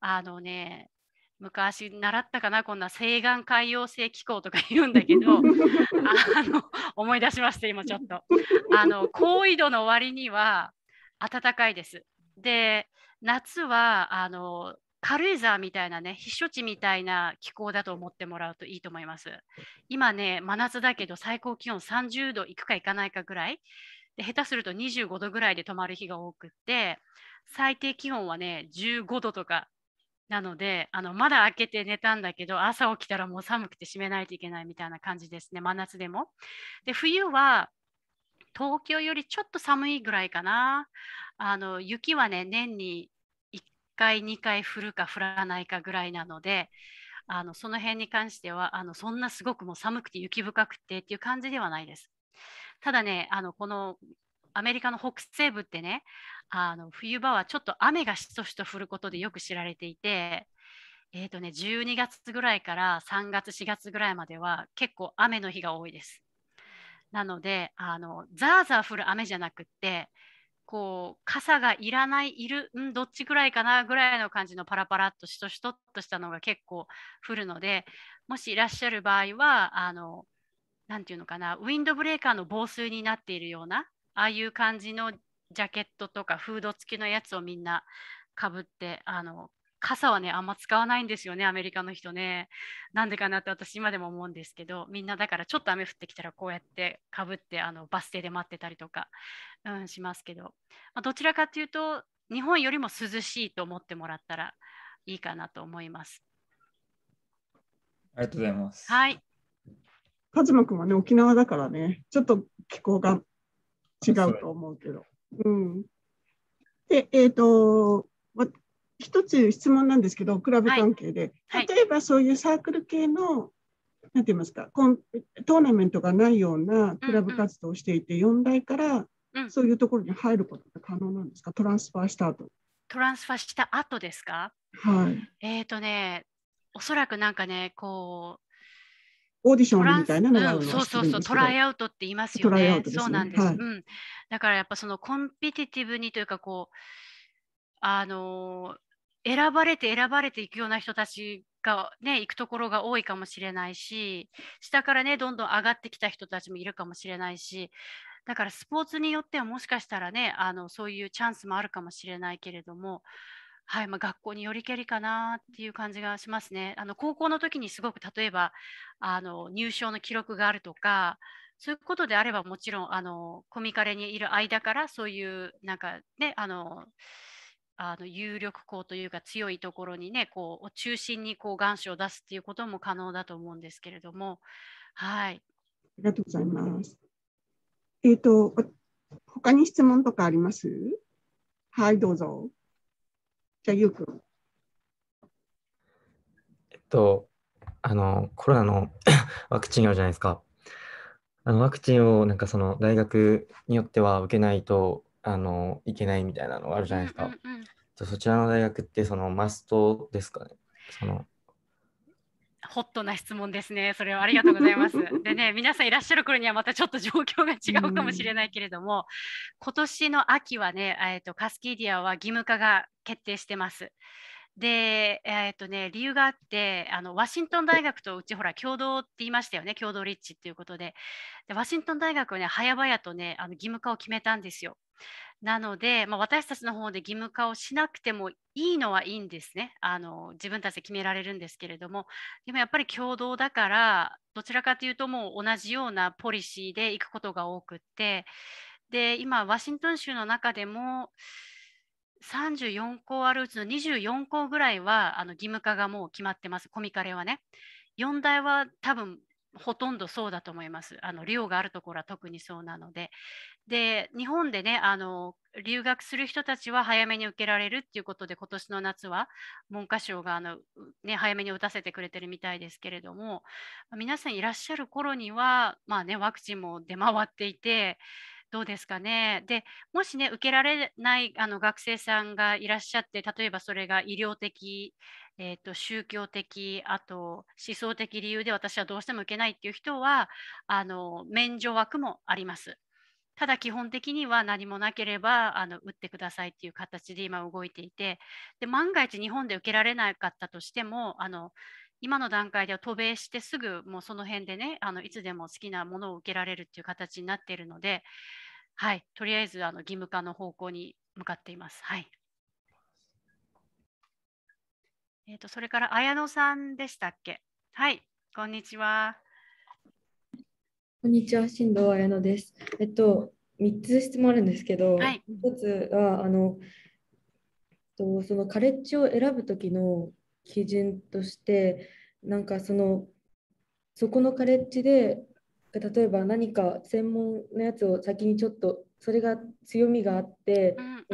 昔習ったかな、こんな西岸海洋性気候とか言うんだけど思い出しました今ちょっと高緯度の割には暖かいです。で、夏は軽井沢みたいなね、避暑地みたいな気候だと思ってもらうといいと思います。今ね、真夏だけど最高気温30度いくかいかないかぐらいで、下手すると25度ぐらいで泊まる日が多くって、最低気温はね15度とかなので、まだ開けて寝たんだけど、朝起きたらもう寒くて閉めないといけないみたいな感じですね、真夏でも。で、冬は東京よりちょっと寒いぐらいかな。雪はね、年に1回、2回降るか降らないかぐらいなので、その辺に関してはそんなすごくもう寒くて雪深くてっていう感じではないです。ただね、このアメリカの北西部ってね、冬場はちょっと雨がしとしと降ることでよく知られていて、12月ぐらいから3月、4月ぐらいまでは結構雨の日が多いです。なので、ザーザー降る雨じゃなくって、傘がいらない、どっちぐらいかなぐらいの感じのパラパラっとしとしとっとしたのが結構降るので、もしいらっしゃる場合は、なんていうのかな、ウィンドブレーカーの防水になっているような、ああいう感じのジャケットとかフード付きのやつをみんなかぶって、傘はね、あんま使わないんですよね、アメリカの人ね。なんでかなって私今でも思うんですけど、みんなだからちょっと雨降ってきたらこうやってかぶってバス停で待ってたりとか、しますけど、どちらかというと、日本よりも涼しいと思ってもらったらいいかなと思います。 ありがとうございます。 はい。 カズマ君はね、沖縄だからね、ちょっと気候が違うと思うけど。で、一つ質問なんですけど、クラブ関係で、例えばそういうサークル系の、なんて言いますか、トーナメントがないようなクラブ活動をしていて、4代からそういうところに入ることって可能なんですか、トランスファーした後。 トランスファーした後ですか？ はい。 おそらくなんかね、 オーディションみたいなのがあるのそうそうそう、トライアウトって言いますよね。 トライアウトですね。 そうなんです。だからやっぱそのコンペティティブにというか選ばれていくような人たちがね、行くところが多いかもしれないし、下からね、どんどん上がってきた人たちもいるかもしれないし、だからスポーツによってはもしかしたらね、そういうチャンスもあるかもしれないけれども、はい、学校によりけりかなっていう感じがしますね。高校の時にすごく例えば入賞の記録があるとか、そういうことであればもちろんコミカレにいる間からそういうなんかね、有力校というか強いところにね、中心に願書を出すっていうことも可能だと思うんですけれども、はい。 ありがとうございます。他に質問とかあります？はい、どうぞ。じゃあ、ゆうくん。 コロナのワクチンあるじゃないですか。ワクチンをなんかその大学によっては受けないといけないみたいなのがあるじゃないですか。そちらの大学ってそのマストですかね。 ホットな質問ですね。それはありがとうございます。でね、皆さんいらっしゃる頃にはまたちょっと状況が違うかもしれないけれども、今年の秋はね、カスキーディアは義務化が決定してます。で、理由があって、ワシントン大学とうちほら共同って言いましたよね、共同立地っていうことで。で、ワシントン大学はね、早々とね、義務化を決めたんですよ。なので、私たちの方で義務化をしなくてもいいのはいいんですね。自分たちで決められるんですけれども、でもやっぱり共同だから、どちらかというともう同じようなポリシーで行くことが多くって、で、今、ワシントン州の中でも、34校あるうちの24校ぐらいは義務化がもう決まってます、コミカレはね。4大は多分ほとんどそうだと思います。寮があるところは特にそうなので。で、日本でね、留学する人たちは早めに受けられるっていうことで、今年の夏は文科省が早めに打たせてくれてるみたいですけれども、皆さんいらっしゃる頃には、ワクチンも出回っていて、どうですかね。で、もしね、受けられない学生さんがいらっしゃって、例えばそれが医療的、宗教的、あと思想的理由で私はどうしても受けないっていう人は、免除枠もあります。ただ基本的には何もなければ打ってくださいっていう形で今動いていて、で万が一日本で受けられなかったとしても今の段階では渡米してすぐもうその辺でねいつでも好きなものを受けられるっていう形になっているので、はい、とりあえず義務化の方向に向かっています。はい。それから綾野さんでしたっけ。はい、こんにちは。 こんにちは、新藤彩乃です。3つ質問あるんですけど、 はい、 1つはそのカレッジを選ぶときの基準として、なんかそこのカレッジで、例えば何か専門のやつを先にちょっと、それが強みがあって、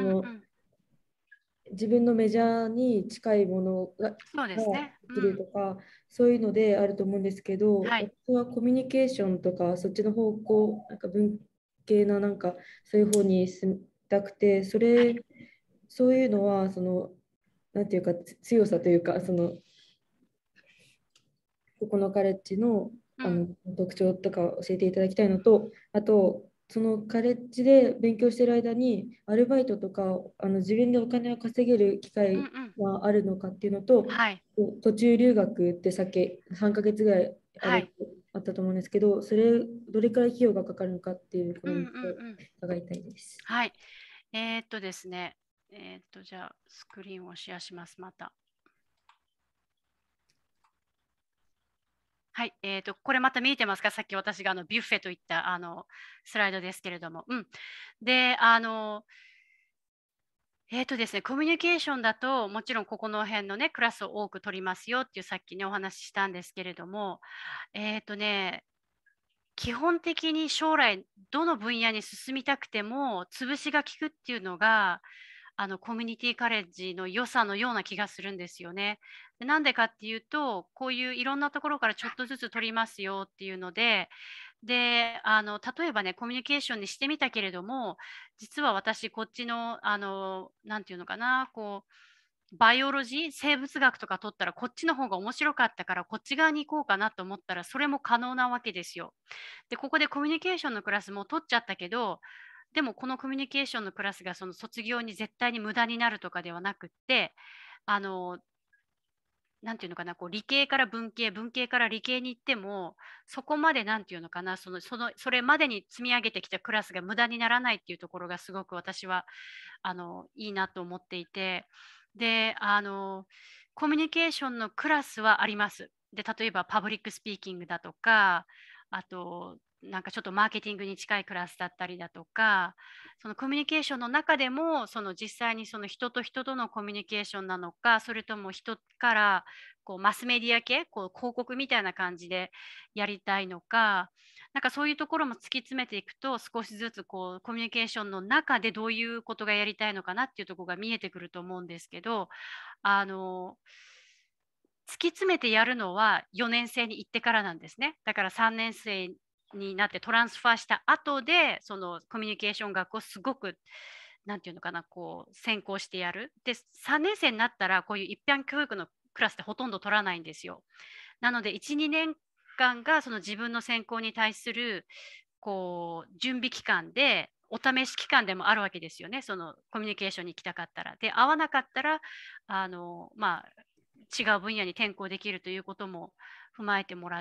自分のメジャーに近いものがそうですね、 できるとか、そういうのであると思うんですけど、 はい、 私はコミュニケーションとか、そっちの方向、なんか文系のなんか、そういう方に進みたくて、そういうのは、なんていうか、強さというか、ここのカレッジの、特徴とか教えていただきたいのと、あと、そのカレッジで勉強している間にアルバイトとか自分でお金を稼げる機会はあるのかっていうのと、 はい、 途中留学ってさっき3ヶ月ぐらいはい、 あったと思うんですけど、それどれくらい費用がかかるのかっていうコメントを伺いたいです。 はい。ですね。じゃあ、スクリーンをシェアします、また。はい。これまた見えてますか。さっき私がビュッフェといったスライドですけれども。で、ですね、コミュニケーションだと、もちろんここの辺のね、クラスを多く取りますよっていうさっきね、お話ししたんですけれども、基本的に将来どの分野に進みたくても潰しが効くっていうのがコミュニティカレッジの良さのような気がするんですよね。でなんでかっていうとこういういろんなところからちょっとずつ取りますよっていうので例えばねコミュニケーションにしてみたけれども実は私こっちのなんていうのかなこうバイオロジー、生物学とか取ったらこっちの方が面白かったからこっち側に行こうかなと思ったらそれも可能なわけですよ。で、ここでコミュニケーションのクラスも取っちゃったけど、でもこのコミュニケーションのクラスがその卒業に絶対に無駄になるとかではなくって、なんていうのかな、こう理系から文系、文系から理系に行っても、そこまでなんていうのかな、それまでに積み上げてきたクラスが無駄にならないっていうところがすごく私はいいなと思っていて、で、コミュニケーションのクラスはあります。で、例えばパブリックスピーキングだとか、あと、なんかちょっとマーケティングに近いクラスだったりだとか、そのコミュニケーションの中でも、その実際にその人と人とのコミュニケーションなのか、それとも人からこうマスメディア系、こう広告みたいな感じでやりたいのか、なんかそういうところも突き詰めていくと、少しずつこうコミュニケーションの中でどういうことがやりたいのかなっていうところが見えてくると思うんですけど、あのき詰めてやるのは4年生に行ってからなんですね。だから3年生になってトランスファーした後で、そのコミュニケーション学をすごく、なんていうのかな、こう専攻してやる。で、3年生になったら、こういう一般教育のクラスってほとんど取らないんですよ。なので、1、2年間がその自分の専攻に対するこう準備期間で、お試し期間でもあるわけですよね。そのコミュニケーションに行きたかったら。で、合わなかったら、違う分野に転校できるということも踏まえてもらって、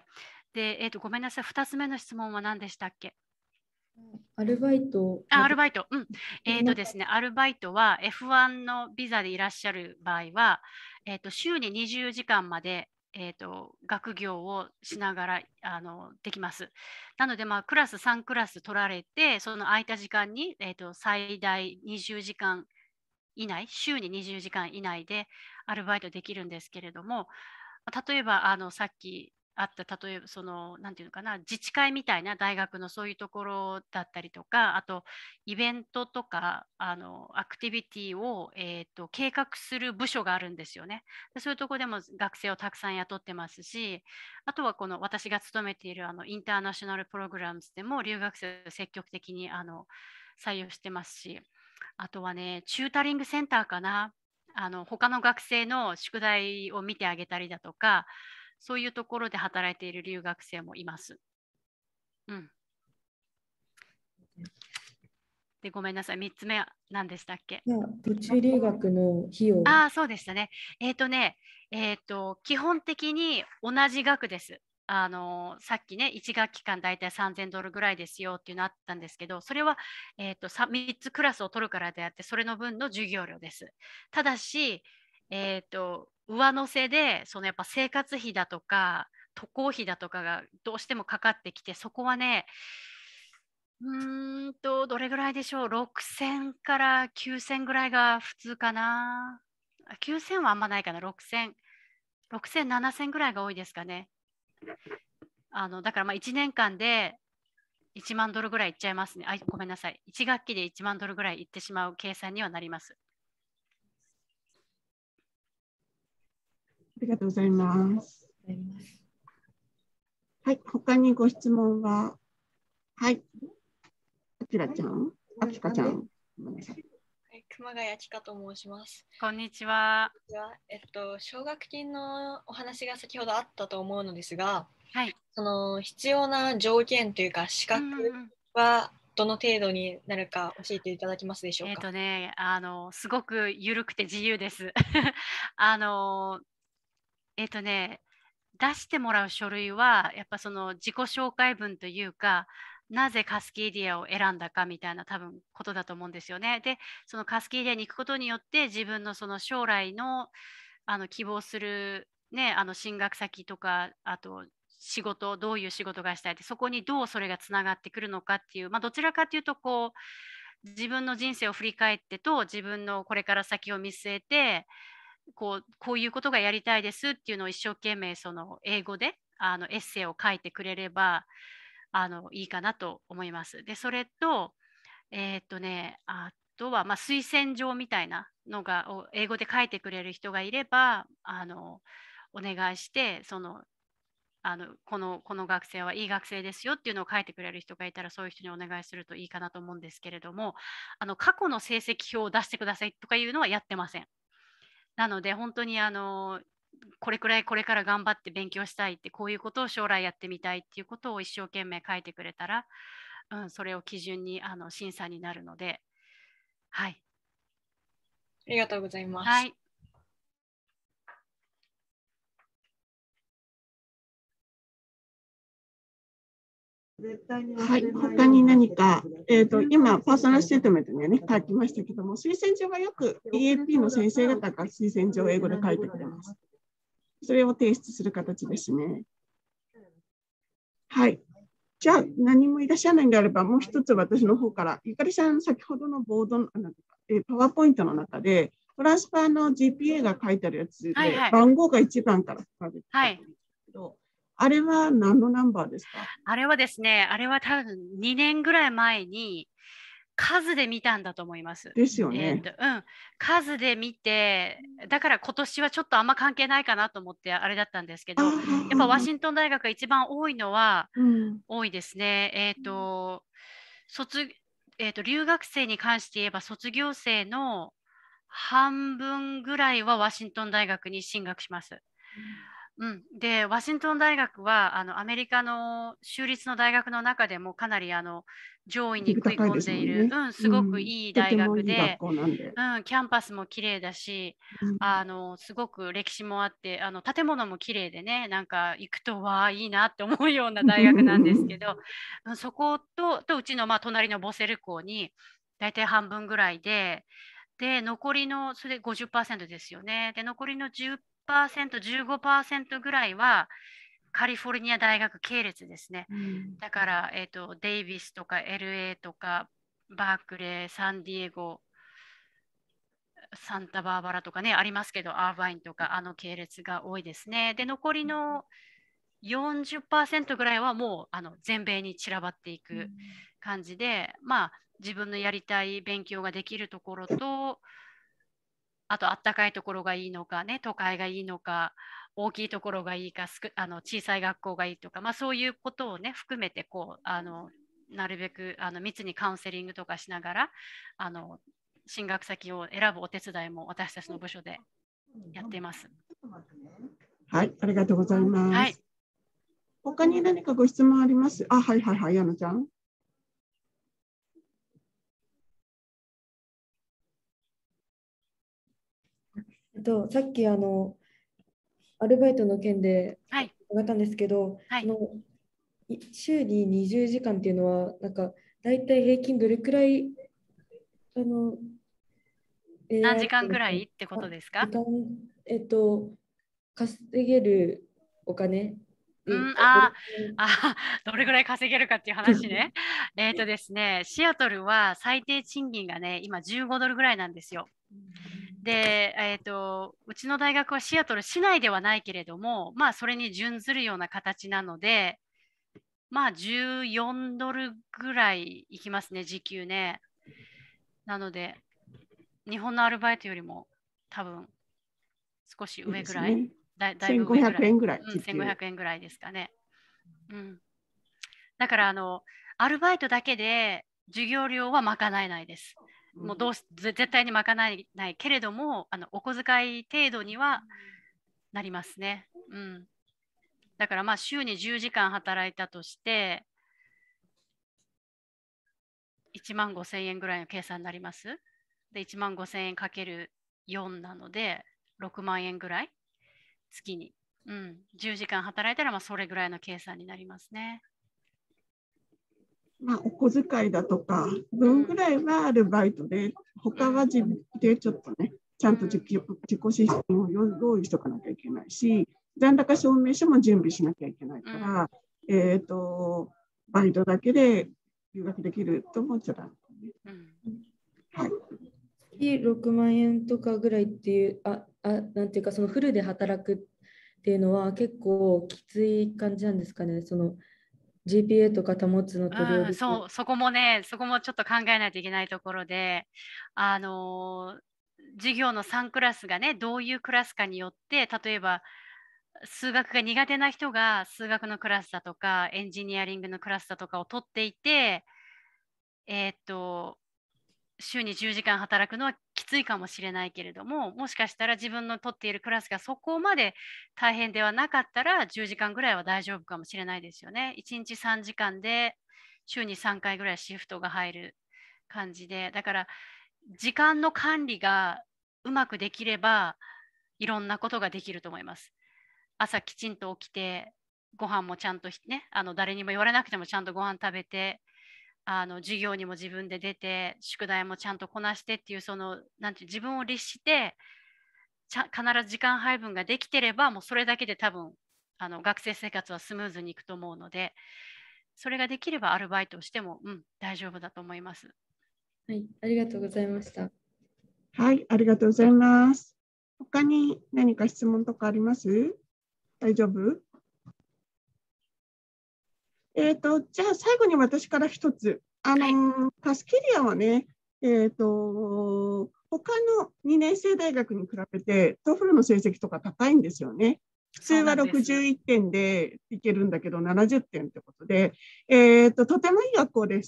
で、ごめんなさい、2つ目の質問は何でしたっけ？ アルバイト。 アルバイト。ですね、アルバイトは F1 のビザでいらっしゃる場合は、週に20時間まで、学業をしながらできます。なので、クラス3クラス取られて、その空いた時間に、最大20時間以内、週に20時間以内でアルバイトできるんですけれども、例えばさっきあった、例えばそのなんていうのかな、自治会みたいな大学のそういうところだったりとか、あとイベントとかアクティビティを、計画する部署があるんですよね。でそういうところでも学生をたくさん雇ってますし、あとはこの私が勤めているインターナショナルプログラムズでも留学生を積極的に採用してますし、あとはね、チュータリングセンターかな。他の学生の宿題を見てあげたりだとか、そういうところで働いている留学生もいます。で、ごめんなさい、3つ目は何でしたっけ？ 途中留学の費用。 そうでしたね。基本的に同じ額です。さっきね、1学期間だいたい$3000ぐらいですよっていうのあったんですけど、それは、3つクラスを取るからであって、それの分の授業料です。ただし、上乗せで、やっぱ生活費だとか、渡航費だとかがどうしてもかかってきて、そこはね、どれぐらいでしょう、6000から9000ぐらいが普通かな。9000はあんまないかな、6000、7000ぐらいが多いですかね。だから1年間で$1万ぐらいいっちゃいますね。ごめんなさい。1学期で$1万ぐらいいってしまう計算にはなります。 ありがとうございます。はい、他にご質問は？はい。あきらちゃん、あきかちゃん。 熊谷きかと申します。 こんにちは。 奨学金のお話が先ほどあったと思うのですが、 はい、 その必要な条件というか資格はどの程度になるか教えていただけますでしょうか？ すごく緩くて自由です。出してもらう書類はやっぱその自己紹介文というか、なぜカスケーディアを選んだかみたいな多分ことだと思うんですよね。で、そのカスケーディアに行くことによって自分のその将来の希望するね、進学先とか、あと仕事、どういう仕事がしたいって、そこにどうそれがつながってくるのかっていう、どちらかというとこう自分の人生を振り返ってと自分のこれから先を見据えて、こういうことがやりたいですっていうのを一生懸命その英語でエッセイを書いてくれればいいかなと思います。で、それと、あとは推薦状みたいなのが英語で書いてくれる人がいればお願いしてこの学生はいい学生ですよっていうのを書いてくれる人がいたら、そういう人にお願いするといいかなと思うんですけれども、過去の成績表を出してくださいとかいうのはやってません。なので本当にこれくらいこれから頑張って勉強したいって、こういうことを将来やってみたいっていうことを一生懸命書いてくれたら、それを基準に審査になるので、はい。 ありがとうございます。 はい。 はい、他に何か、今、パーソナルステートメントにはね、書きましたけども、推薦状はよく EAP の先生方が推薦状を英語で書いてくれます。それを提出する形ですね。はい。じゃあ、何もいらっしゃらないんであれば、もう一つ私の方から、ゆかりさん、先ほどのボードの、パワーポイントの中で、トランスファーの GPA が書いてあるやつで、番号が1番から書かれてるんですけど、あれは何のナンバーですか？ あれはですね、あれは多分2年ぐらい前に数で見たんだと思います。 ですよね。 数で見て、だから今年はちょっとあんま関係ないかなと思ってあれだったんですけど、やっぱワシントン大学が一番多いのは、多いですね。留学生に関して言えば、卒業生の半分ぐらいはワシントン大学に進学します。で、ワシントン大学はアメリカの州立の大学の中でもかなり上位に食い込んでいる、すごくいい大学で、キャンパスも綺麗だし、すごく歴史もあって、建物も綺麗でね、なんか行くといいなって思うような大学なんですけど、そことうちの隣のボセル校に大体半分ぐらいで、残りのそれで 50% ですよね。で、残りの10%、15% ぐらいはカリフォルニア大学系列ですね。だから、デイビスとか LA とかバークレー、サンディエゴ、サンタバーバラとかね、ありますけど、アーバインとか系列が多いですね。で、残りの 40% ぐらいはもう全米に散らばっていく感じで、自分のやりたい勉強ができるところと、あと、あったかいところがいいのかね、都会がいいのか、大きいところがいいか、小さい学校がいいとか、そういうことをね、含めて、なるべく密にカウンセリングとかしながら、進学先を選ぶお手伝いも私たちの部署でやっています。 はい、ありがとうございます。他に何かご質問あります？はいはいはい、矢野ちゃん。 さっきアルバイトの件で伺ったんですけど、週に20時間っていうのは、なんか大体平均どれくらい何時間ぐらいってことですか？ 稼げるお金。 どれぐらい稼げるかっていう話ね。ですね、シアトルは最低賃金がね、今15ドルぐらいなんですよ。で、うちの大学はシアトル市内ではないけれども、それに準ずるような形なので、14ドルぐらいいきますね、時給ね。なので、日本のアルバイトよりも多分少し上ぐらい。だいぶ上ぐらい。 1500円ぐらい。 1500円ぐらいですかね。だからアルバイトだけで授業料は賄えないです。もう絶対に賄えないけれども、お小遣い程度にはなりますね。だから週に10時間働いたとして、1万5000円ぐらいの計算になります。で、1万5000円かける4なので、6万円ぐらい月に。10時間働いたらそれぐらいの計算になりますね。 お小遣いだとか分ぐらいはアルバイトで、他は自分でちょっとね、ちゃんと自己資金を用意しとかなきゃいけないし、残高証明書も準備しなきゃいけないから、バイトだけで留学できると思っちゃダメ。 月6万円とかぐらいっていう、なんていうか、そのフルで働くっていうのは結構きつい感じなんですかね。そのGPA とか保つのと両立。 そこもちょっと考えないといけないところで、授業の3クラスがね、どういうクラスかによって、例えば数学が苦手な人が数学のクラスだとか、エンジニアリングのクラスだとかを取っていて、週に10時間働くのはきついかもしれないけれども、もしかしたら自分の取っているクラスがそこまで大変ではなかったら10時間ぐらいは大丈夫かもしれないですよね。1日3時間で週に3回ぐらいシフトが入る感じで、だから時間の管理がうまくできればいろんなことができると思います。朝きちんと起きてご飯もちゃんとね、誰にも言われなくてもちゃんとご飯食べて、授業にも自分で出て、宿題もちゃんとこなしてっていう、なんていう、自分を律して必ず時間配分ができてれば、もうそれだけで多分学生生活はスムーズにいくと思うので、それができればアルバイトをしても、大丈夫だと思います。 はい、ありがとうございました。 はい、ありがとうございます。他に何か質問とかあります？大丈夫？じゃあ最後に私から一つカスキリアはね、他の2年生大学に比べて、トフルの成績とか高いんですよね。普通は61点でいけるんだけど、70点ってことで、とてもいい学校です。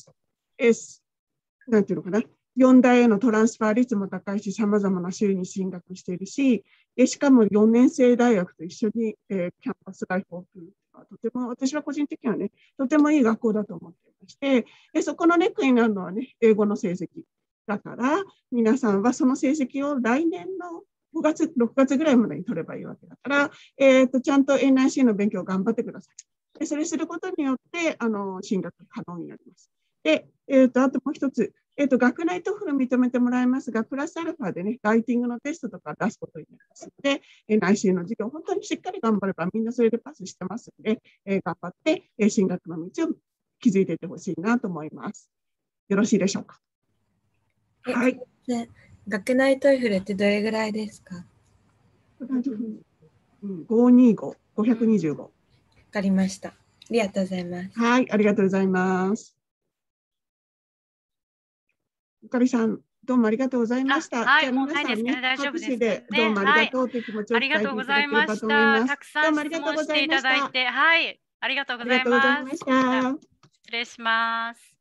なんていうのかな。4大へのトランスファー率も高いし、様々な州に進学しているし、しかも4年生大学と一緒に、キャンパスライフを送る。とても、私は個人的にはね、とてもいい学校だと思っていまして、そこのネックになるのはね、英語の成績。だから、皆さんはその成績を来年の5月、6月ぐらいまでに取ればいいわけだから、ちゃんと NIC の勉強を頑張ってください。それすることによって、進学可能になります。で、あともう一つ、学内トフル認めてもらいますが、プラスアルファでね、ライティングのテストとか出すことになりますので、内申の授業、本当にしっかり頑張れば、みんなそれでパスしてますので、頑張って、進学の道を築いていってほしいなと思います。よろしいでしょうか。はい。 学内トイフルってどれぐらいですか ？525、525。わかりました。ありがとうございます。 はい、ありがとうございます。ゆかりさん、どうもありがとうございました。 はい、もうないですけど大丈夫です。 どうもありがとうという気持ちを伝えていただければと思います。ありがとうございました。 たくさん質問していただいて、はい、ありがとうございます。 ありがとうございました。 失礼します。